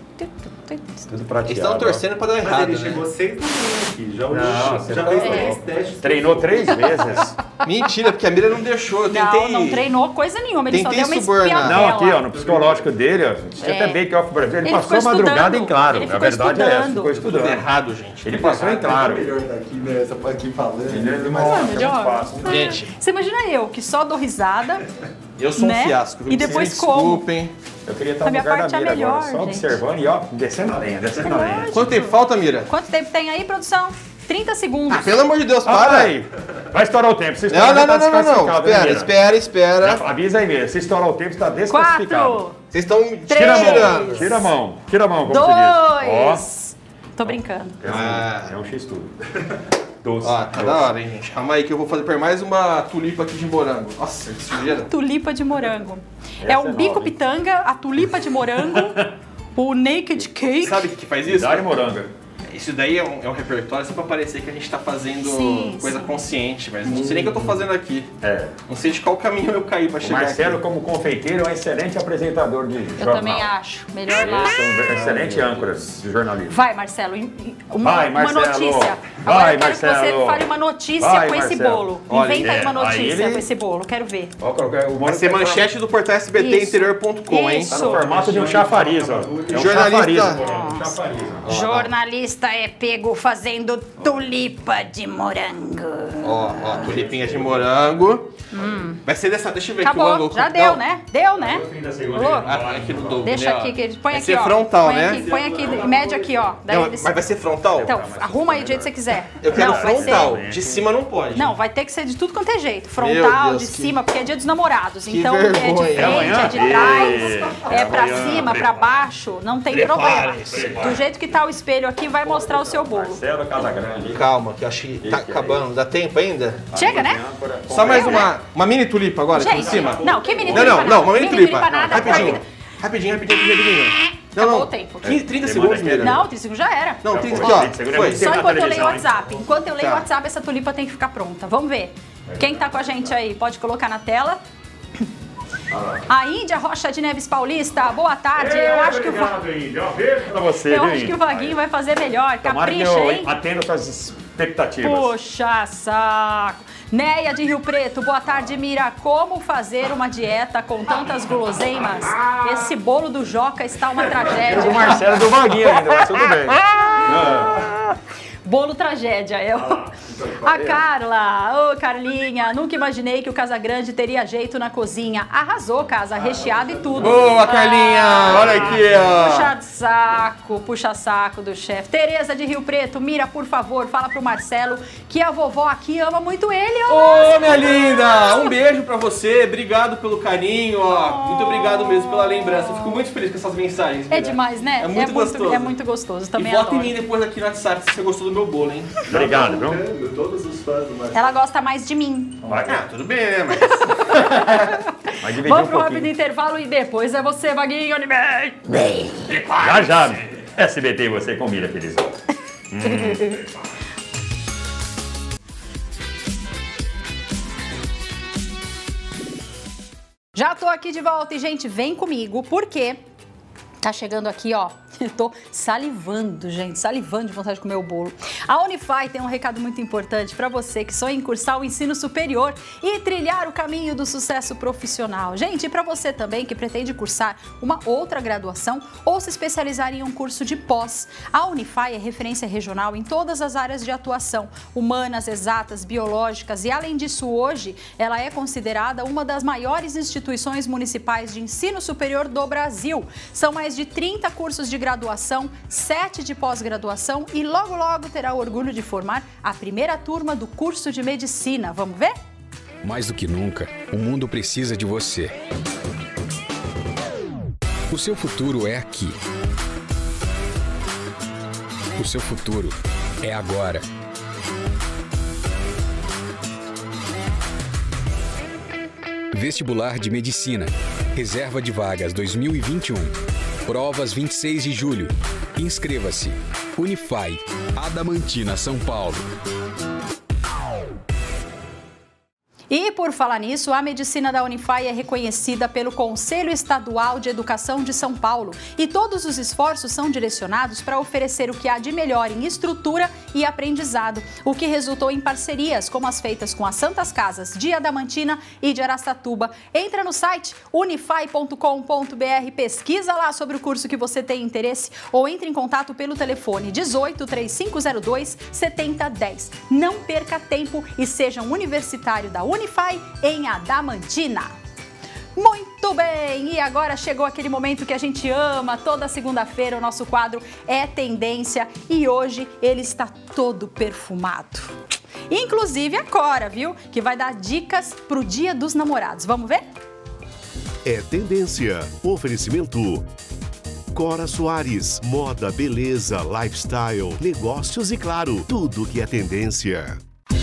Tudo prateado. Eles estão torcendo pra dar Mas errado, ele né? chegou 6 da manhã aqui, já olhou, Não, você já tá fez louco. 3 testes. Treinou 3 vezes. Mentira, porque a Mira não deixou. Eu tentei... Não treinou coisa nenhuma, ele só Tentei deu uma subornar. espiadela. Não, aqui, ó, no psicológico dele, ó. Você até bem que o Brasil, ele passou a ficou madrugada em estudando. claro. Ele A ficou verdade é essa, estudando. ficou Tudo estudando. errado, gente. Ele passou em claro. melhor daqui, né? Essa aqui falando. Nossa, é muito Joga. fácil. Gente, Você imagina eu, que só dou risada, eu sou né? um fiasco. E depois Me como? desculpem. Eu queria estar A no minha lugar da parte é Mira melhor, agora, só gente. observando e ó, descendo a lenha, descendo a lenha. Quanto tempo falta, Mira? Quanto tempo tem aí, produção? 30 segundos. Ah, pelo amor de Deus, Para para! aí! Vai estourar o tempo, você Não, estoura, não, já tá não, não, não. desclassificado, né, Espera, Mira? espera. Já avisa aí mesmo, se estourar o tempo, você está desclassificado. 4, Vocês estão me Tira a mão, tirando. tira a mão, como se diz. 2. Tô brincando. Ó, é um X tudo. Doce. Ó, tá da hora, hein, gente. Calma aí que eu vou fazer por mais uma tulipa aqui de morango. Nossa, que sujeira. Tulipa de morango. Essa É o é bico nova, hein? pitanga, a tulipa de morango, o naked cake. Sabe o que faz isso? Dá de moranga. Isso daí é um repertório só pra parecer que a gente tá fazendo Sim, coisa sim. consciente, mas não sei nem o que eu tô fazendo aqui. É. Não sei de qual caminho eu caí pra O chegar Marcelo, aqui. como confeiteiro, é um excelente apresentador de Eu jornal. também acho. Melhor lá. São excelente âncoras de jornalismo. Vai, Marcelo. Vai, Marcelo. Uma notícia. Vai, Agora eu quero Marcelo. que você fale uma notícia Vai, com esse Marcelo. bolo. Olha, Inventa aí uma aí notícia ele- com esse bolo. Quero ver. Ó, o Vai ser manchete do portal SBTinterior.com, hein? Tá no formato de um chafariz, ó. É um Jornalista. chafariz. Jornalista é pego fazendo tulipa de morango. Ó, tulipinha de morango. Vai ser dessa... Deixa eu ver aqui o Acabou, ângulo. já deu, né? Deu, né? Ah, aqui no dobro, Deixa né, ó. aqui, que eles põe Vai aqui, ser ó. frontal, põe né? Aqui, põe aqui, mede aqui, ó. Daí Não, eles... mas vai ser frontal? Então, arruma aí do jeito que você quiser. Eu quero Não, vai frontal. ser- De cima não pode. Não, vai ter que ser de tudo quanto é jeito. Meu Frontal, Deus, de que- cima, porque é dia dos namorados. que Então é de vergonha. frente, É amanhã? é de trás, É é pra amanhã, cima, pra baixo. Não tem problema. Do jeito que tá o espelho aqui, vai mostrar o seu bolo. Marcelo Casagrande. Calma, que eu acho que tá acabando. Dá tempo ainda? Chega, né? Só mais uma mini tulipa agora, aqui em Gente, cima. não, que mini Não, tulipa não, não, uma mini tulipa. nada. Rapidinho. Rapidinho. Acabou o tempo. 30 segundos, Mira. Não, 30 segundos já era. Não, 30 Pô, aqui, ó. 30 segundos é Foi. muito Só tempo. enquanto eu leio o televisão, hein? WhatsApp. Enquanto eu leio o Tá. WhatsApp, essa tulipa tem que ficar pronta. Vamos ver. Quem tá com a gente aí? Pode colocar na tela. A Índia Rocha de Neves Paulista, boa tarde. Eu acho que o Beijo pra você, Eu viu, acho que o Índio? Vaguinho vai fazer melhor. Tomara que Capricha, eu hein? atenda suas expectativas. Puxa saco. Neia de Rio Preto, boa tarde, Mira. Como fazer uma dieta com tantas guloseimas? Esse bolo do Joca está uma tragédia. O Marcelo do Vaguinho ainda, mas tudo bem. Ah, Bolo tragédia, eu. A Carla, ô Carlinha, nunca imaginei que o Casagrande teria jeito na cozinha. Arrasou, casa, recheado e tudo. Boa, Carlinha! Olha aqui, ó. Puxa saco do chefe. Tereza de Rio Preto, Mira, por favor, fala pro Marcelo que a vovó aqui ama muito ele, ó. Ô, minha linda! Um beijo pra você. Obrigado pelo carinho, ó. Muito obrigado mesmo pela lembrança. Eu fico muito feliz com essas mensagens. É Mira. demais, né? É muito gostoso. É muito gostoso, também E vota em adoro. mim depois aqui no WhatsApp se você gostou do meu bolo, hein? Obrigado, viu? Todos os fãs do Marcelo. Ela gosta mais de mim. Ah, tudo bem, né? Mas... Vai dividir Vamos um pro rápido pouquinho. intervalo e depois é você, Vaguinho. Já, já. SBT, você com Mira, felizão. Já tô aqui de volta e, gente, vem comigo, porque tá chegando aqui, ó. Eu tô salivando, gente, salivando de vontade de comer o bolo. A Unify tem um recado muito importante para você que sonha em cursar o ensino superior e trilhar o caminho do sucesso profissional. Gente, e para você também que pretende cursar uma outra graduação ou se especializar em um curso de pós, a Unify é referência regional em todas as áreas de atuação, humanas, exatas, biológicas e, além disso, hoje ela é considerada uma das maiores instituições municipais de ensino superior do Brasil. São mais de 30 cursos de graduação, 7 de pós-graduação e logo logo terá o orgulho de formar a primeira turma do curso de medicina. Vamos ver? Mais do que nunca, o mundo precisa de você. O seu futuro é aqui. O seu futuro é agora. Vestibular de Medicina. Reserva de vagas 2021. Provas 26 de julho. Inscreva-se. Unify. Adamantina, São Paulo. por falar nisso, a medicina da Unify é reconhecida pelo Conselho Estadual de Educação de São Paulo e todos os esforços são direcionados para oferecer o que há de melhor em estrutura e aprendizado, o que resultou em parcerias como as feitas com as Santas Casas de Adamantina e de Araçatuba. Entra no site unify.com.br, pesquisa lá sobre o curso que você tem interesse ou entre em contato pelo telefone 18 3502 7010. Não perca tempo e seja um universitário da Unify em Adamantina. Muito bem, e agora chegou aquele momento que a gente ama. Toda segunda-feira o nosso quadro é Tendência e hoje ele está todo perfumado. Inclusive a Cora, viu? Que vai dar dicas pro Dia dos Namorados. Vamos ver? É Tendência. Oferecimento Cora Soares. Moda, beleza, lifestyle, negócios e, claro, tudo que é tendência.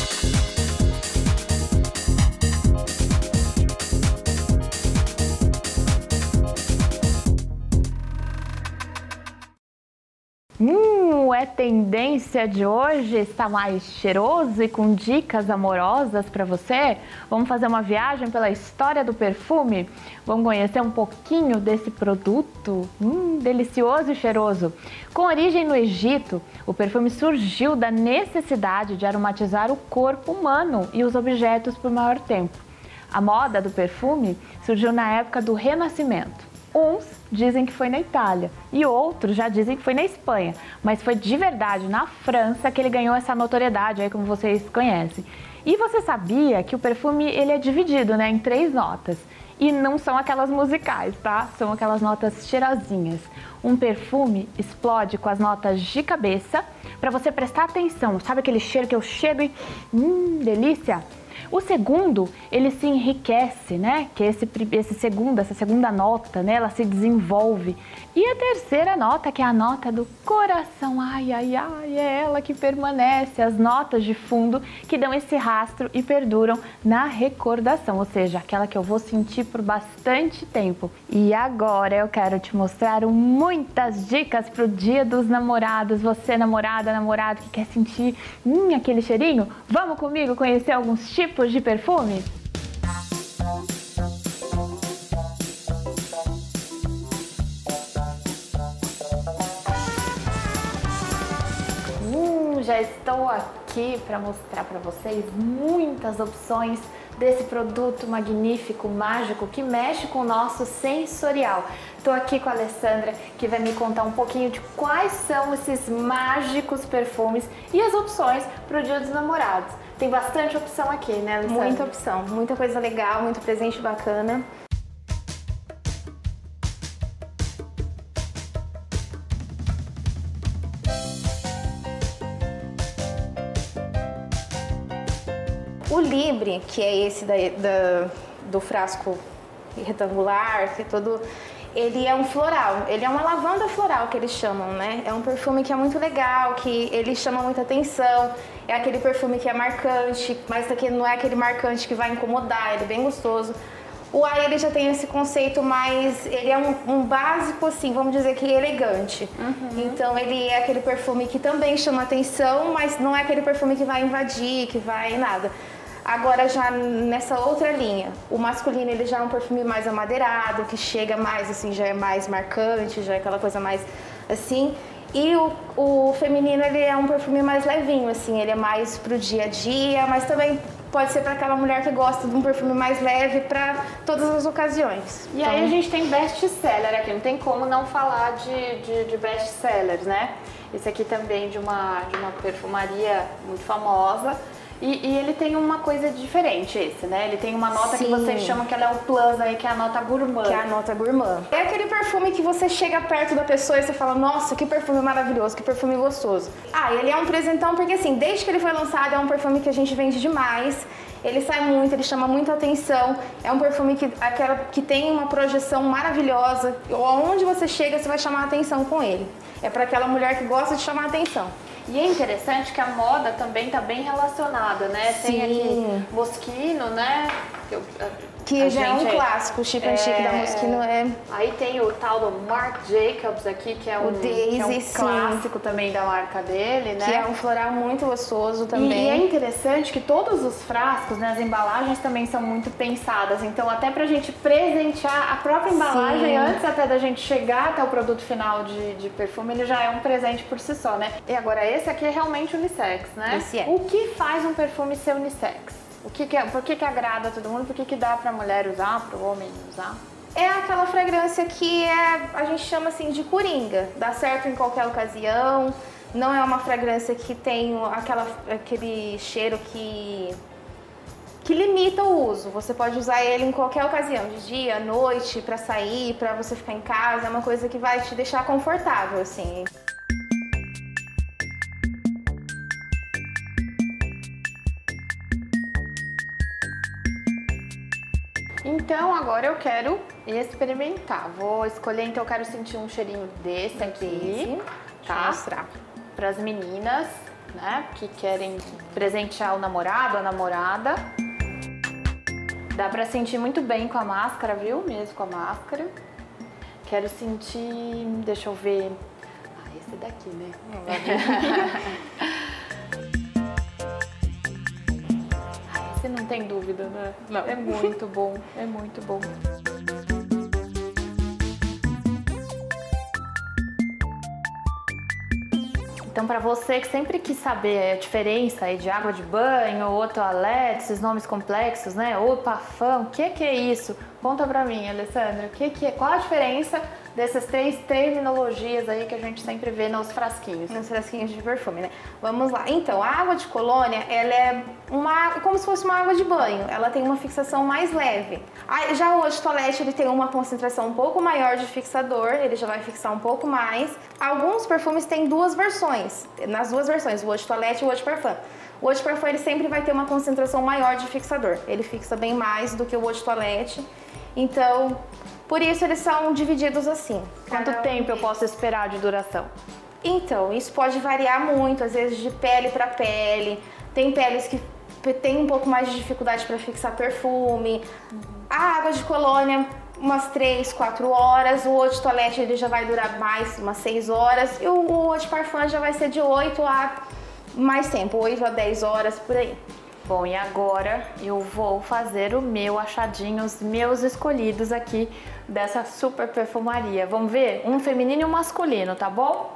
É Tendência de hoje está mais cheiroso e com dicas amorosas para você. Vamos fazer uma viagem pela história do perfume? Vamos conhecer um pouquinho desse produto delicioso e cheiroso. Com origem no Egito, o perfume surgiu da necessidade de aromatizar o corpo humano e os objetos por maior tempo. A moda do perfume surgiu na época do Renascimento. Uns dizem que foi na Itália e outros já dizem que foi na Espanha, mas foi de verdade na França que ele ganhou essa notoriedade aí, como vocês conhecem. E você sabia que o perfume ele é dividido, em 3 notas? E não são aquelas musicais, tá? São aquelas notas cheirosinhas. Um perfume explode com as notas de cabeça, para você prestar atenção. Sabe aquele cheiro que eu chego e... delícia! O segundo, ele se enriquece, que é essa segunda nota, ela se desenvolve. E a terceira nota, que é a nota do coração, ai, ai, ai, é ela que permanece, as notas de fundo que dão esse rastro e perduram na recordação, ou seja, aquela que eu vou sentir por bastante tempo. E agora eu quero te mostrar muitas dicas para o Dia dos Namorados. Você, namorada, namorado, que quer sentir aquele cheirinho? Vamos comigo conhecer alguns tipos de perfume? Já estou aqui para mostrar para vocês muitas opções desse produto magnífico, mágico, que mexe com o nosso sensorial. Estou aqui com a Alessandra, que vai me contar um pouquinho de quais são esses mágicos perfumes e as opções para o Dia dos Namorados. Tem bastante opção aqui, né, Alessandra? Muita opção, muita coisa legal, muito presente bacana. O Libre, que é esse do frasco retangular, que é todo... Ele é um floral, ele é uma lavanda floral que eles chamam, É um perfume que é muito legal, que ele chama muita atenção. É aquele perfume que é marcante, mas daqui não é aquele marcante que vai incomodar, ele é bem gostoso. O A, ele já tem esse conceito mais... Ele é um básico, assim, vamos dizer que elegante. Então, ele é aquele perfume que também chama atenção, mas não é aquele perfume que vai invadir, que vai nada. Agora, já nessa outra linha, o masculino, ele já é um perfume mais amadeirado, que chega mais, assim, já é mais marcante, já é aquela coisa mais, assim. E o feminino, ele é um perfume mais levinho, assim, ele é mais pro dia a dia, mas também pode ser para aquela mulher que gosta de um perfume mais leve para todas as ocasiões. E aí a gente tem best-seller aqui, não tem como não falar de best-sellers, Esse aqui também de uma perfumaria muito famosa. E ele tem uma coisa diferente, ele tem uma nota que vocês chamam que ela é o plus aí, que é a nota gourmand. Que é a nota gourmand. É aquele perfume que você chega perto da pessoa e você fala, nossa, que perfume maravilhoso, que perfume gostoso. Ele é um presentão porque assim, desde que ele foi lançado é um perfume que a gente vende demais. Ele sai muito, ele chama muita atenção. É um perfume que tem uma projeção maravilhosa. Onde você chega, você vai chamar a atenção com ele. É para aquela mulher que gosta de chamar a atenção. E é interessante que a moda também está bem relacionada, Tem aqui Moschino, Que já é um clássico, o Chip and Chic da Moschino é... Aí tem o tal do Marc Jacobs aqui, que é um, clássico também da marca dele, né? Que é um floral muito gostoso também. E é interessante que todos os frascos, né, as embalagens também são muito pensadas. Então, até pra gente presentear a própria embalagem, antes até da gente chegar até o produto final de perfume, ele já é um presente por si só, né? E agora, esse aqui é realmente unissex, né? Esse é. O que faz um perfume ser unissex? Por que agrada a todo mundo? Por que dá pra mulher usar, pro homem usar? É aquela fragrância que a gente chama assim de coringa. Dá certo em qualquer ocasião. Não é uma fragrância que tem aquele cheiro que limita o uso. Você pode usar ele em qualquer ocasião, de dia, noite, pra sair, pra você ficar em casa. É uma coisa que vai te deixar confortável, assim. Então agora eu quero experimentar. Vou escolher, então eu quero sentir um cheirinho desse aqui, tá? Mostrar para as meninas, né, que querem presentear o namorado, a namorada. Dá pra sentir muito bem com a máscara, viu? Mesmo com a máscara. Quero sentir, deixa eu ver. Esse daqui, né? Você não tem dúvida, né? Não. É muito bom, é muito bom. Então, para você que sempre quis saber a diferença aí de água de banho, ou toalete, esses nomes complexos, né? Ou parfum, o que é isso? Conta pra mim, Alessandra, qual a diferença dessas três terminologias aí que a gente sempre vê nos frasquinhos? Nos frasquinhos de perfume, né? Vamos lá. Então, a água de colônia, ela é como se fosse uma água de banho. Ela tem uma fixação mais leve. Já o eau de toilette, ele tem uma concentração um pouco maior de fixador, ele já vai fixar um pouco mais. Alguns perfumes têm duas versões, nas duas versões, o eau de toilette e o eau de parfum. O eau de parfum, ele sempre vai ter uma concentração maior de fixador. Ele fixa bem mais do que o eau de toilette. Então, por isso eles são divididos assim. Quanto tempo eu posso esperar de duração? Então, isso pode variar muito, às vezes de pele para pele. Tem peles que tem um pouco mais de dificuldade para fixar perfume. A água de colônia, umas 3, 4 horas. O eau de toilette, ele já vai durar mais, umas 6 horas. E o eau de parfum já vai ser de 8 a mais tempo, 8 a 10 horas, por aí. Bom, e agora eu vou fazer o meu achadinho, os meus escolhidos aqui dessa super perfumaria. Vamos ver? Um feminino e um masculino, tá bom?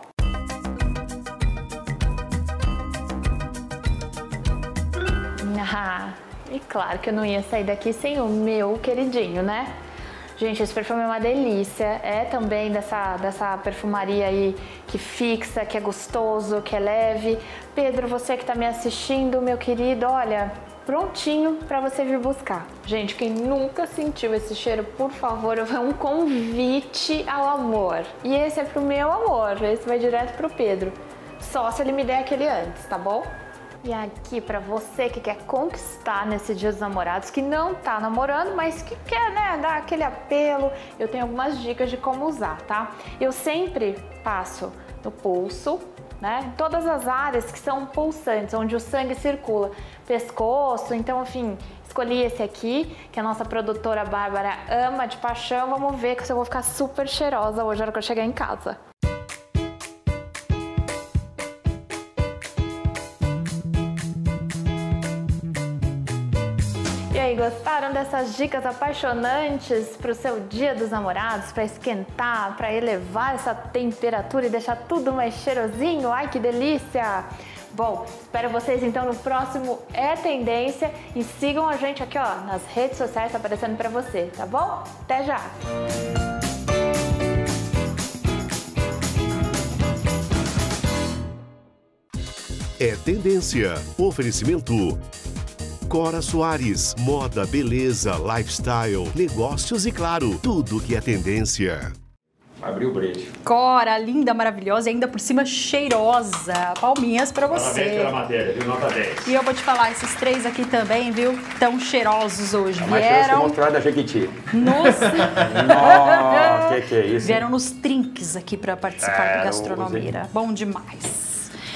E claro que eu não ia sair daqui sem o meu queridinho, né? Gente, esse perfume é uma delícia, é também dessa perfumaria aí que fixa, que é gostoso, que é leve. Pedro, você que tá me assistindo, meu querido, olha, prontinho pra você vir buscar. Gente, quem nunca sentiu esse cheiro, por favor, é um convite ao amor. E esse é pro meu amor, esse vai direto pro Pedro. Só se ele me der aquele antes, tá bom? E aqui pra você que quer conquistar nesse Dia dos Namorados, que não tá namorando, mas que quer, né, dar aquele apelo, eu tenho algumas dicas de como usar, tá? Eu sempre passo no pulso, né, em todas as áreas que são pulsantes, onde o sangue circula, pescoço, então, enfim, escolhi esse aqui, que a nossa produtora Bárbara ama de paixão. Vamos ver que eu vou ficar super cheirosa hoje, na hora que eu chegar em casa. E aí, gostaram dessas dicas apaixonantes para o seu Dia dos Namorados, para esquentar, para elevar essa temperatura e deixar tudo mais cheirosinho? Ai, que delícia! Bom, espero vocês então no próximo É Tendência e sigam a gente aqui, ó, nas redes sociais aparecendo para você, tá bom? Até já! É Tendência. Oferecimento Cora Soares, moda, beleza, lifestyle, negócios e claro, tudo que é tendência. Abriu o brejo. Cora, linda, maravilhosa e ainda por cima cheirosa. Palminhas pra você. Parabéns pela matéria, viu? Nota 10. E eu vou te falar, esses três aqui também, viu? Tão cheirosos hoje. É mais cheiroso que o mostrado da Jequiti. Nossa, que é isso? Vieram nos trinques aqui pra participar do Gastronomia. Bom demais.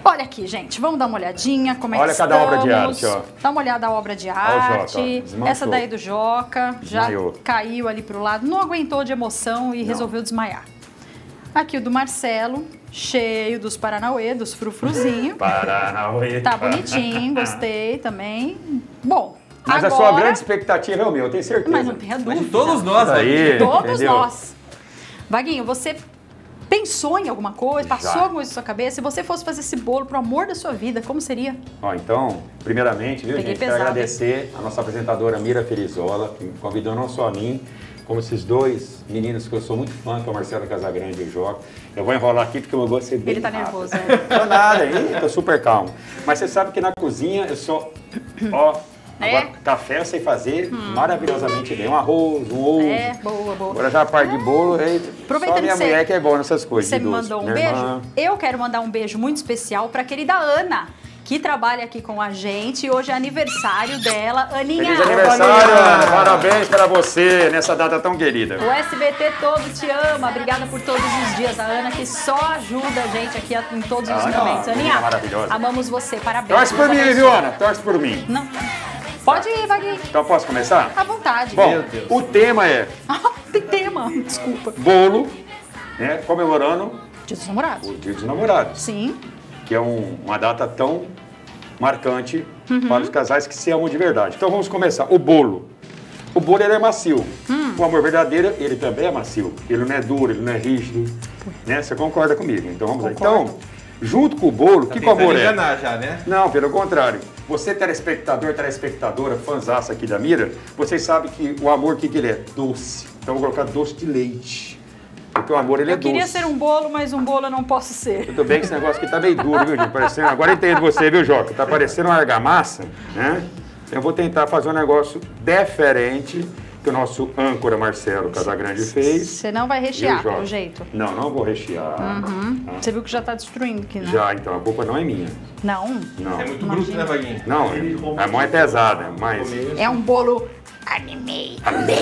Olha aqui, gente, vamos dar uma olhadinha como é que estamos. Olha cada obra de arte, ó. Dá uma olhada na obra de Olha arte. o Joca, ó, essa daí do Joca já Desmaiou. caiu ali pro lado, não aguentou de emoção e resolveu desmaiar. Aqui o do Marcelo, cheio dos Paranauê, dos frufruzinhos. Paranauê. Tá bonitinho, gostei também. Bom, Mas agora... a sua grande expectativa é o meu, eu tenho certeza. Mas não tenha dúvida. De todos nós, Aí, Todos entendeu? nós. Vaguinho, você pensou em alguma coisa, passou Já. alguma coisa na sua cabeça? Se você fosse fazer esse bolo pro amor da sua vida, como seria? Ó, então, primeiramente, viu, Peguei gente, quero pesado, agradecer a nossa apresentadora Mira Felizola, que me convidou não só a mim, como esses dois meninos que eu sou muito fã, que é o Marcelo Casagrande e o Joca. Eu vou enrolar aqui porque eu vou ser bem Ele tá rápido. nervoso, Não tô nada, aí, tô super calmo. Mas você sabe que na cozinha eu sou, ó, agora café eu sei fazer maravilhosamente bem. Um arroz, um ovo. É, boa, boa. Agora já a parte de bolo, aí, só Aproveitando a minha que você- mulher que é boa nessas coisas. Você de me doce. mandou um Minha beijo? irmã. Eu quero mandar um beijo muito especial pra querida Ana, que trabalha aqui com a gente. Hoje é aniversário dela. Aninha! Feliz aniversário, Ana! Parabéns para você nessa data tão querida. O SBT todo te ama. Obrigada por todos os dias. A Ana que só ajuda a gente aqui em todos os Ana, momentos. Aninha, maravilhosa. amamos você. Parabéns. Torce por Deus mim, abençoe. viu, Ana? Torce por mim. Não. Pode ir, Vaguinho. Então posso começar? À vontade. Bom, o tema é Tem tema. Desculpa. bolo, né, comemorando Dia dos Namorados. o Dia dos Namorados, Sim. que é uma data tão marcante Uhum. para os casais que se amam de verdade. Então vamos começar. O bolo. O bolo ele é macio. O amor verdadeiro, ele também é macio. Ele não é duro, ele não é rígido. Né? Você concorda comigo? Então vamos lá. Então, junto com o bolo, o que o amor é? enganar já, né? Não, pelo contrário. Você, telespectador, telespectadora, fãzaça aqui da Mira, vocês sabem que o amor, o que ele é? Doce. Então eu vou colocar doce de leite. Porque o amor, ele é Eu doce. queria ser um bolo, mas um bolo eu não posso ser. Tudo bem que esse negócio aqui tá meio duro, viu, gente? Parecendo... Agora eu entendo você, viu, Joca? Tá parecendo uma argamassa, né? Eu vou tentar fazer um negócio diferente que o nosso âncora Marcelo Casagrande fez. Você não vai rechear, Viu, Joca? pelo jeito. Não, não vou rechear. Uhum. Você viu que já tá destruindo aqui, né? Já, então, a culpa não é minha. Não. Não. É muito bruto, né, Vaguinho? Não, a mão é pesada, mas... É um bolo anime.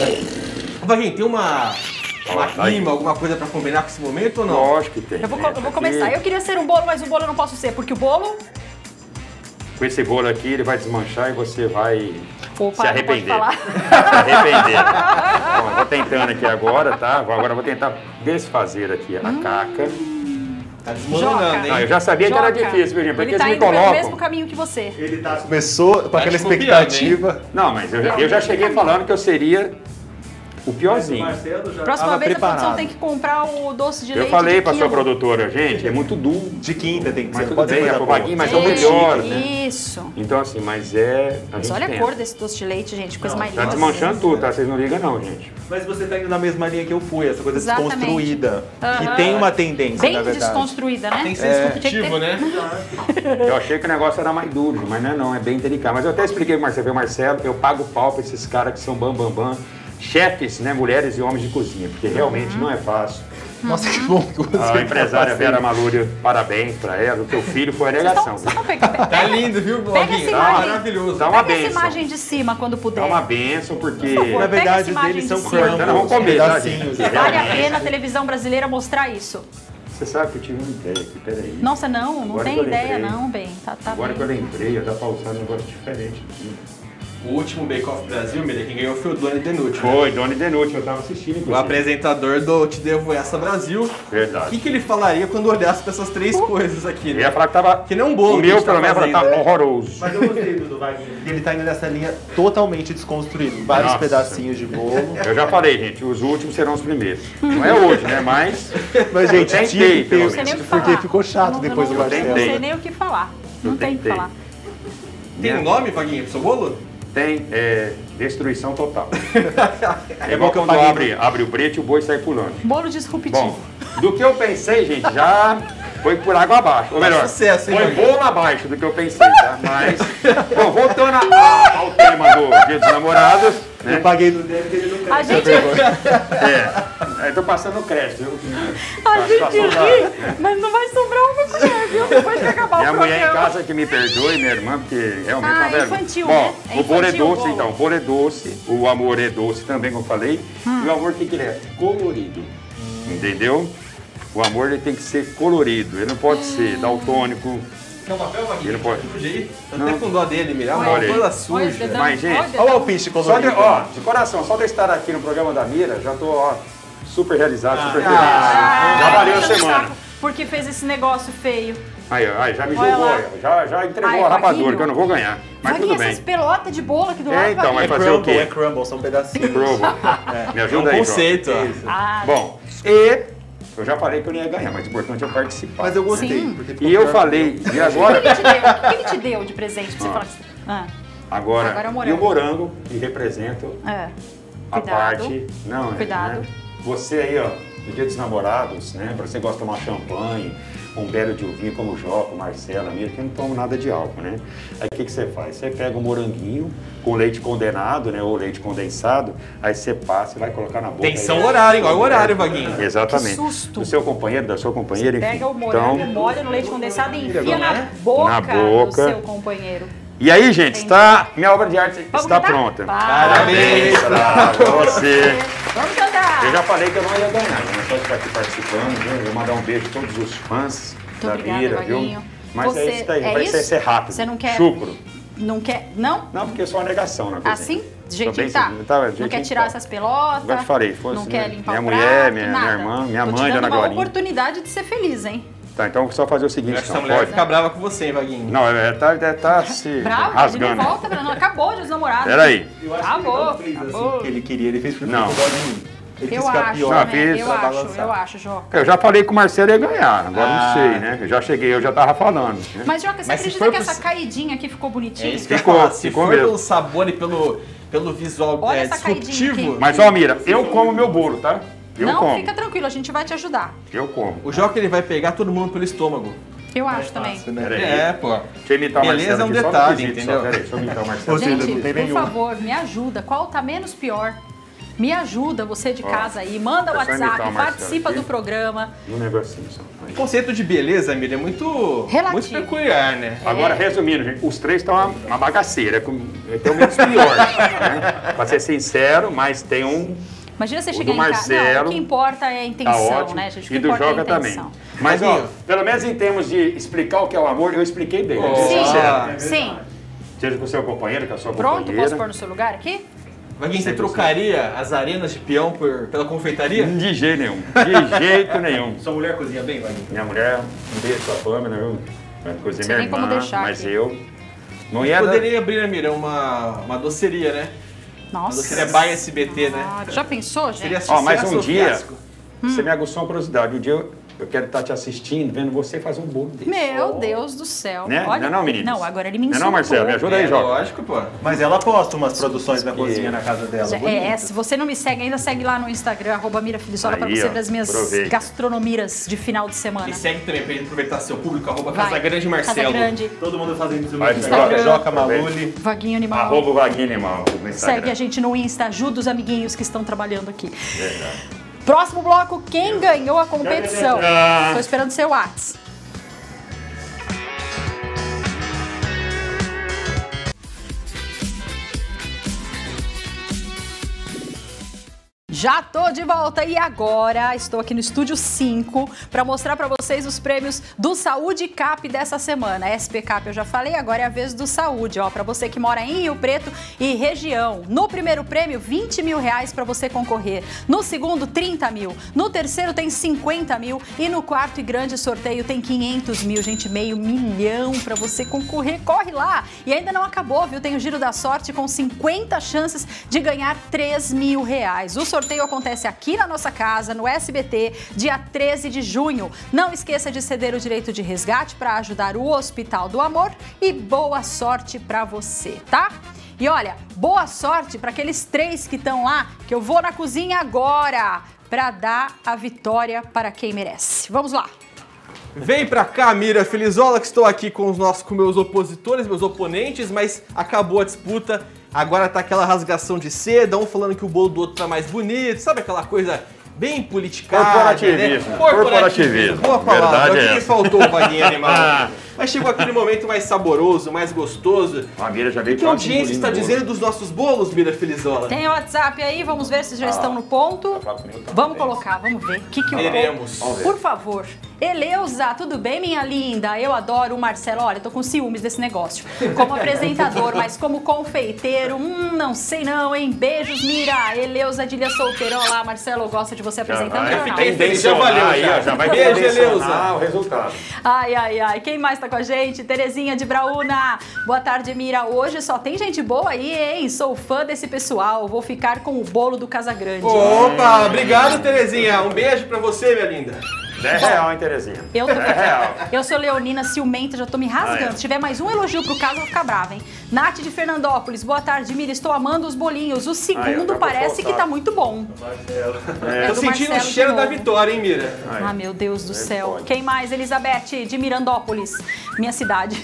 Vaguinho, tem uma aí. rima, alguma coisa pra combinar com esse momento ou não? Lógico que tem. Eu vou né? começar. Eu queria ser um bolo, mas um bolo eu não posso ser, porque o bolo... Com esse bolo aqui, ele vai desmanchar e você vai Opa, se arrepender. não pode Se arrepender. Bom, eu vou tentando aqui agora, tá? Agora eu vou tentar desfazer aqui a caca. Tá Joca. Não, eu já sabia que era Joca. difícil, viu, gente? Porque Ele tá eles me indo pelo colocam. mesmo caminho que você. Ele começou com aquela te copiando, expectativa. Não, mas eu já cheguei falando que eu seria o piorzinho. Próxima vez a produção tem que comprar o doce de Eu leite falei de pra sua quilo. produtora, gente, é muito duro. De quinta tem que Mas ser. tudo Pode bem, ser é coisa Vaguinho, boa. mas é o melhor, né? Isso. Então assim, mas é... Mas olha a cor desse doce de leite, gente. Coisa mais Tá linda. desmanchando tudo, tá? Vocês não ligam não, gente. Mas você tá indo na mesma linha que eu fui, essa coisa Exatamente. desconstruída. Aham. Que tem uma tendência, Bem na verdade. desconstruída, né? Tem que ser disruptivo, né? Eu achei que o negócio era mais duro, mas não é não, é bem delicado. Mas eu até expliquei pro Marcelo, Marcelo, eu pago pau pra esses caras que são bam, chefes, né, mulheres e homens de cozinha, porque realmente não é fácil. Nossa, que bom que você A empresária tá Vera Malúria, parabéns pra ela, o teu filho foi a negação. Tá lindo, viu, Pega Vaguinho? essa Tá imagem. maravilhoso. Dá uma Pega essa benção. imagem de cima quando puder. Dá uma benção, porque... Por favor, Na pega essa verdade, imagem deles de são cima. Então, vamos crumbles, comer, tá, pedacinhos. gente? Vale a pena a televisão brasileira mostrar isso. Você sabe que eu tive uma ideia aqui, peraí. Nossa, não Agora tem que eu ideia lembrei. não, bem. Tá Agora bem. que eu lembrei, eu dá pra usar um negócio diferente aqui. O último Bake Off Brasil, Mira, quem ganhou foi o Doni Denucci. Foi, Doni Denucci, eu tava assistindo, O inclusive. apresentador do Te Devo Essa Brasil. O Verdade. que ele falaria quando olhasse pra essas três coisas aqui, Eu né? ia falar que tava... Que nem um bolo O que a meu, gente tá pelo menos, tá fazendo. horroroso. Mas eu gostei do Vaguinho. Ele tá indo nessa linha totalmente desconstruído. Vários Nossa. pedacinhos de bolo. Eu já falei, gente, os últimos serão os primeiros. Não é hoje, né? Mas Mas, gente, eu tinha que tentei, ter, pelo Não sei nem o que falar. porque ficou chato Não- depois eu do não- Marcelo. Não sei nem o que falar. Não tem o que tentei. falar. Tem um nome, Vaguinho, pro seu bolo? Tem destruição total. É bom igual que eu quando paguei. abre o preto e o boi sai pulando. Bolo disruptivo. Bom, do que eu pensei, gente, já foi por água abaixo. Ou melhor, sucesso, hein, foi Vaguinho? bolo abaixo do que eu pensei, tá? Mas, bom, voltando ao tema do Dia dos Namorados, né? Eu paguei no dele porque ele não A gente, Eu tô passando o crédito. a gente situação tá- ri, mas não vai sobrar uma colher, viu? Depois que acabar Minha o mulher em programa. casa que me perdoe, minha irmã, porque realmente é uma vergonha. infantil, Bom, né? É o bolo é infantil o doce, bolo. então. O bolo é doce, o amor é doce também, como eu falei. E o amor, o que que ele é? Colorido. Entendeu? O amor ele tem que ser colorido, ele não pode ser daltônico, Quer um papel, Vaguinho? Ele pode. Tô até com dó dele, Mira. A mão Olha aí. toda suja. Mas, gente, Olha o alpiste só de, de coração, só de estar aqui no programa da Mira, já tô, super realizado, super feliz. Já valeu a semana. Porque fez esse negócio feio. Aí, já me Olha jogou, lá. já entregou Ai, a rapadura, Vaguinho. que eu não vou ganhar. Mas Vaguinho, tudo bem. essas pelotas de bolo aqui do lado, Então, vai Vaguinho. fazer o quê? É crumble, são pedacinhos. Crumble. Me ajuda aí, conceito, Ah, Bom, e eu já falei que eu não ia ganhar, mas o importante é participar. Mas eu gostei. Sim. Porque E eu falei, e agora... O que ele te deu de presente pra você falar que... Agora é o morango. e o morango, que representa a Cuidado. parte... Não, Cuidado. Né? Você aí, no dia dos namorados, né? Pra você gosta de tomar champanhe, um belo de vinho como o Joca, o Marcelo, a Mira, que não toma nada de álcool, né? Aí o que você faz? Você pega um moranguinho com leite condenado, né? Ou leite condensado, aí você passa e vai colocar na boca. Atenção horário, igual o horário, Vaguinho. Exatamente. Que susto. Do seu companheiro, da sua companheira, enfim. Pega o morango, molha no leite condensado e enfia na boca do seu companheiro. E aí, gente, minha obra de arte está pronta. Parabéns pra você. Vamos cantar. Eu já falei que eu não ia ganhar, mas só estar aqui participando, viu? Vou mandar um beijo a todos os fãs da Mira, viu? Mas é isso daí, vai ser rápido. Você não quer? Chucro. Não quer? Não? Não, porque é só uma negação na cozinha. Assim? Do jeitinho que tá? Não quer tirar essas pelotas? Igual eu te falei, não quer limpar minha o prato, mulher, minha nada. irmã, minha Tô te mãe, dando dona uma Glorinha. oportunidade de ser feliz, hein? Tá, então só fazer o seguinte, Essa mulher vai ficar brava com você, hein, Vaguinho? Não, tá se Bravo, rasgando. ele não volta pra não. Acabou de os namorados. Peraí. Eu acho Acabou. que ele não fez assim que ele queria, ele fez porque Não. ele ficou de mim. Ele Eu quis ficar acho, pior. Não, né? fiz Eu acho, Joca. Eu já falei que o Marcelo ia ganhar, agora não sei, né? Eu já cheguei, eu já tava falando. Né? Mas, Joca, você Mas se acredita for que pro- essa caidinha aqui ficou bonitinha? É isso que eu ia Ficou, falar. Se ficou for mesmo. pelo sabor e pelo visual Olha essa caidinha disruptivo, aqui. Mas, Mira, eu como meu bolo, tá? Eu Não, como. fica tranquilo, a gente vai te ajudar. Eu como. o Joca ele vai pegar todo mundo pelo estômago. Eu acho também. Peraí. É, pô. Deixa eu imitar o Beleza Marcelo é um aqui, só detalhe, quesito, entendeu? Peraí, deixa eu imitar o Marcelo. Você ainda não Gente, tem por nenhuma. favor, me ajuda. Qual tá menos pior? Me ajuda, você de casa aí. Manda o é só imitar WhatsApp, o Marcelo participa aqui. do programa. Um negocinho só. O conceito de beleza, Miriam, é muito Relativo. peculiar, né? Agora, resumindo, gente, os três estão uma bagaceira. Tem o menos pior, né? Pra ser sincero, mas tem um... Imagina você O chegar do em casa. Marcelo Não, o que importa é a Tá intenção, ótimo. né, gente? O que E do importa é a Joca também. intenção. Mas, ó, Vaguinho. pelo menos em termos de explicar o que é o amor, eu expliquei bem. Oh. Vou ser sincero. Sim. Seja com o seu companheiro, com a sua Pronto, companheira. posso pôr no seu lugar aqui? Vaguinho, você trocaria as arenas de peão pela confeitaria? De jeito nenhum. De jeito nenhum. Sua mulher cozinha bem, Vaguinho? Minha mulher, um beijo pra Pâmela, viu? Vai cozinhar Você minha tem como irmã, deixar mas aqui. eu não ia dar... Poderia abrir, né, Miriam, uma doceria, né? Uma Nossa. doceria by SBT, né? Ah, já pensou, gente? Seria Ó, mas sucesso um ou dia, fiasco? você me aguçou uma curiosidade. Um dia eu quero estar te assistindo, vendo você fazer um bolo desse. Meu Deus do céu. Né? Olha, não, meninas? Não, agora ele me Não, insultou. não, Marcelo, me ajuda aí, Joca. Lógico, pô. Mas ela posta umas produções na cozinha na casa dela. Se você não me segue ainda, segue lá no Instagram, @mirafilisola, pra Aí, você ó, ver as minhas aproveita. gastronomias de final de semana. E segue também pra ele aproveitar seu público, Vai. @Casagrande Marcelo. Casagrande, Todo mundo fazendo isso no Vai, Instagram. Joca, Joca Maluli. Vaguinho Animal. Arroba o Vaguinho Animal no Instagram. Segue a gente no Insta, ajuda os amiguinhos que estão trabalhando aqui. Verdade. Próximo bloco, quem ganhou a competição? Ah. Tô esperando seu WhatsApp. Já tô de volta e agora estou aqui no Estúdio 5 para mostrar para vocês os prêmios do Saúde Cap dessa semana. SP Cap eu já falei, agora é a vez do Saúde, ó, para você que mora em Rio Preto e região. No primeiro prêmio, R$20 mil para você concorrer. No segundo, 30 mil. No terceiro tem 50 mil e no quarto e grande sorteio tem 500 mil, gente, meio milhão para você concorrer. Corre lá! E ainda não acabou, viu? Tem o Giro da Sorte com 50 chances de ganhar R$3 mil. O sorteio acontece aqui na nossa casa, no SBT, dia 13 de junho. Não esqueça de ceder o direito de resgate para ajudar o Hospital do Amor e boa sorte para você, tá? E olha, boa sorte para aqueles 3 que estão lá, que eu vou na cozinha agora para dar a vitória para quem merece. Vamos lá! Vem pra cá, Mira Filisola, que estou aqui com meus opositores, meus oponentes, mas acabou a disputa. Agora tá aquela rasgação de seda, um falando que o bolo do outro tá mais bonito, sabe aquela coisa bem politicada, Corporativismo. né? Corporativismo. Boa palavra, Verdade é o é que me essa. faltou, Vaguinho Animal. Mas chegou aquele momento mais saboroso, mais gostoso. A Mira já veio O que a quase audiência está engolindo o dizendo dos nossos bolos, Mira Filisola? Tem o WhatsApp aí, vamos ver se já estão no ponto. Vamos colocar, vamos ver. O que o Veremos. povo... Por favor, Eleusa, tudo bem, minha linda? Eu adoro o Marcelo. Olha, tô com ciúmes desse negócio. Como apresentador, mas como confeiteiro, não sei não, hein? Beijos, Mira. Eleusa Dília Solteiro. Olá, Marcelo, gosto de você apresentando o jornal. Fiquei feliz, já valeu. Aí, já vai beijo, Eleusa. O resultado. Ai, ai, ai. Quem mais tá com a gente? Terezinha de Braúna. Boa tarde, Mira. Hoje só tem gente boa aí, hein? Sou fã desse pessoal. Vou ficar com o bolo do Casagrande. Opa, obrigado, Terezinha. Um beijo pra você, minha linda. R$10, hein, Terezinha? Eu sou leonina ciumenta, já tô me rasgando. Se tiver mais um elogio pro caso, eu vou ficar brava, hein? Nath de Fernandópolis, boa tarde, Mira. Estou amando os bolinhos. O segundo parece que tá muito bom. Tô sentindo o cheiro da vitória, hein, Mira? Ah, meu Deus do céu. Quem mais? Elizabeth de Mirandópolis, minha cidade.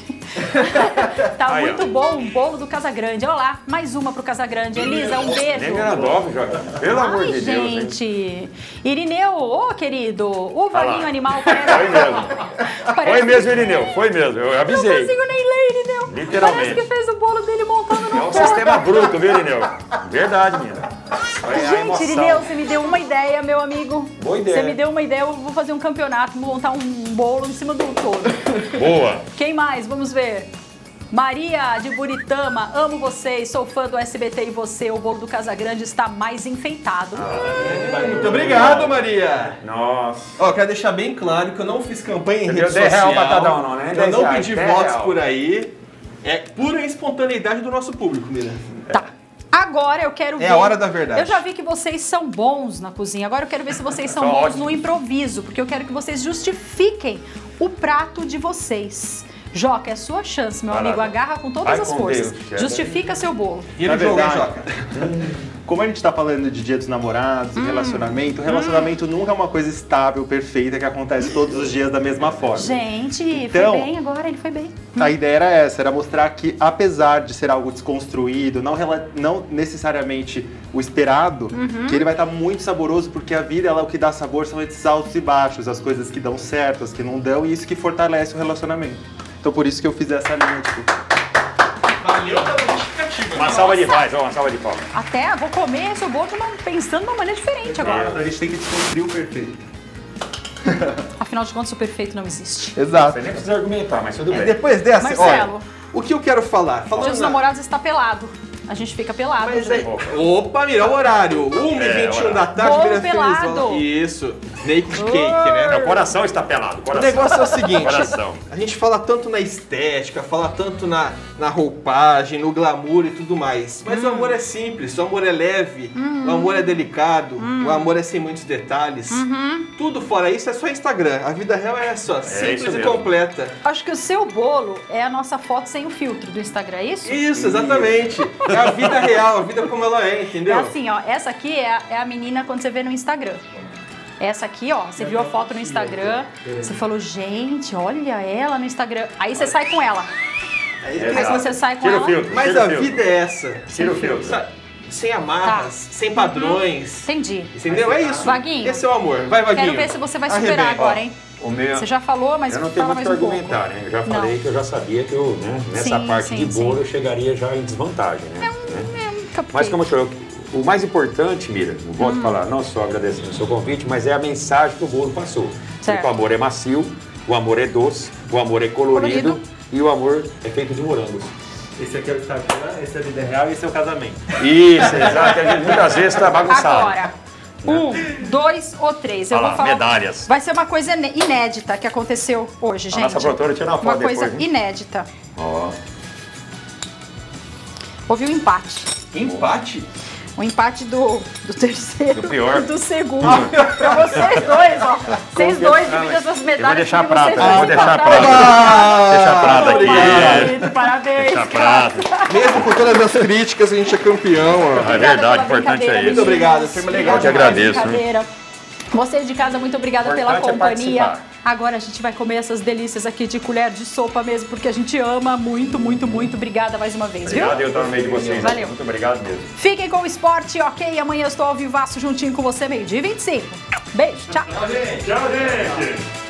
Tá muito bom o bolo do Casagrande. Olha lá, mais uma pro Casagrande. Elisa, um beijo. Nem Mirandópolis, Joca. Pelo amor de Deus, gente. Irineu, ô querido, o vaguinho animal parece... Foi mesmo. Foi mesmo, Irineu. Foi mesmo. Eu avisei. Não consigo nem ler, Irineu. Literalmente. Parece que fez o bolo dele montando no É um sistema bruto, viu, Irineu? Verdade, menina. Gente, Irineu, você me deu uma ideia, meu amigo. Boa ideia. Você me deu uma ideia, eu vou fazer um campeonato, vou montar um bolo em cima do todo. Boa. Quem mais? Vamos ver. Maria de Buritama, amo vocês, sou fã do SBT e você, o bolo do Casagrande está mais enfeitado. Muito obrigado, Maria. Nossa. Ó, quero deixar bem claro que eu não fiz campanha em rede deu social. R$10 pra cada um, não, né? Eu não R$10, pedi votos por aí. É pura espontaneidade do nosso público, Mira. Tá. Agora eu quero ver... É a hora da verdade. Eu já vi que vocês são bons na cozinha. Agora eu quero ver se vocês são bons no improviso, porque eu quero que vocês justifiquem o prato de vocês. Joca, é sua chance, meu amigo. Agarra com todas as forças. Justifica seu bolo. E no jogo, Joca? Como a gente tá falando de Dia dos Namorados, relacionamento, relacionamento nunca é uma coisa estável, perfeita, que acontece todos os dias da mesma forma. Gente, então, foi bem agora, ele foi bem. A ideia era essa, era mostrar que apesar de ser algo desconstruído, não necessariamente o esperado, que ele vai estar muito saboroso, porque a vida, ela, o que dá sabor são esses altos e baixos, as coisas que dão certo, as que não dão, e isso que fortalece o relacionamento. Então por isso que eu fiz essa linha, tipo... Valeu pela justificativa. Uma salva de palmas, uma salva de palmas. Até vou comer seu bolo pensando de uma maneira diferente agora. A gente tem que desconstruir o perfeito. Afinal de contas, o perfeito não existe. Exato. Você nem precisa argumentar, mas tudo bem. Depois dessa, Marcelo, olha, o que eu quero falar? o Dia dos Namorados está pelado. A gente fica pelado. Mas opa, mira o horário. 1h21 da tarde, bolo vira pelado. Isso. Naked cake, né? Meu coração está pelado. O negócio é o seguinte, a gente fala tanto na estética, fala tanto na roupagem, no glamour e tudo mais. Mas o amor é simples, o amor é leve, o amor é delicado, o amor é sem muitos detalhes. Tudo fora isso é só Instagram. A vida real é só simples e completa. Acho que o seu bolo é a nossa foto sem o filtro do Instagram, é isso? Isso, exatamente. É a vida real, a vida como ela é, entendeu? É assim, ó, essa aqui é a menina quando você vê no Instagram. Essa aqui, ó, você viu a foto no Instagram, você falou, gente, olha ela no Instagram. Aí você sai com ela. Aí você sai com ela. Mas a vida é essa. Tira o filtro. Sem amarras, sem padrões. Entendi. Entendeu? É isso. Vaguinho. Esse é o amor. Vai, Vaguinho. Quero ver se você vai superar agora, hein? Você já falou, mas eu não tenho fala muito mais que um argumentar, né? Eu já falei que eu já sabia que eu, né, nessa parte de bolo eu chegaria já em desvantagem, né? Mas como eu o mais importante, Mira, eu volto a falar, não só agradecendo o seu convite, mas é a mensagem que o bolo passou. Porque o amor é macio, o amor é doce, o amor é colorido e o amor é feito de morangos. Esse aqui é o Instagram, esse é a vida real e esse é o casamento. Isso, exato. Muitas vezes está bagunçado. Agora, 1, 2 ou 3. Eu vou falar. Medalhas. Vai ser uma coisa inédita que aconteceu hoje, gente. A nossa produtora tira uma foto coisa depois, inédita. Ó. Houve um empate. Empate? O empate do terceiro do pior. e do segundo. Pra vocês dois, ó. Vocês dois dividem essas medalhas. Eu vou deixar a prata, eu vou deixar a prata aqui. Parabéns. Deixa a prata. Mesmo com todas as críticas, a gente é campeão. Ó. É verdade, o importante é isso. Muito obrigado, foi legal. Eu te agradeço. Vocês de casa, muito obrigada pela companhia. Agora a gente vai comer essas delícias aqui de colher de sopa mesmo, porque a gente ama muito, muito, muito. Obrigada mais uma vez, viu? Obrigado, eu tô no meio de vocês. Valeu. Muito obrigado mesmo. Fiquem com o esporte, ok? Amanhã eu estou ao vivaço juntinho com você, 12h25. Beijo, tchau. Tchau, gente. Tchau, gente.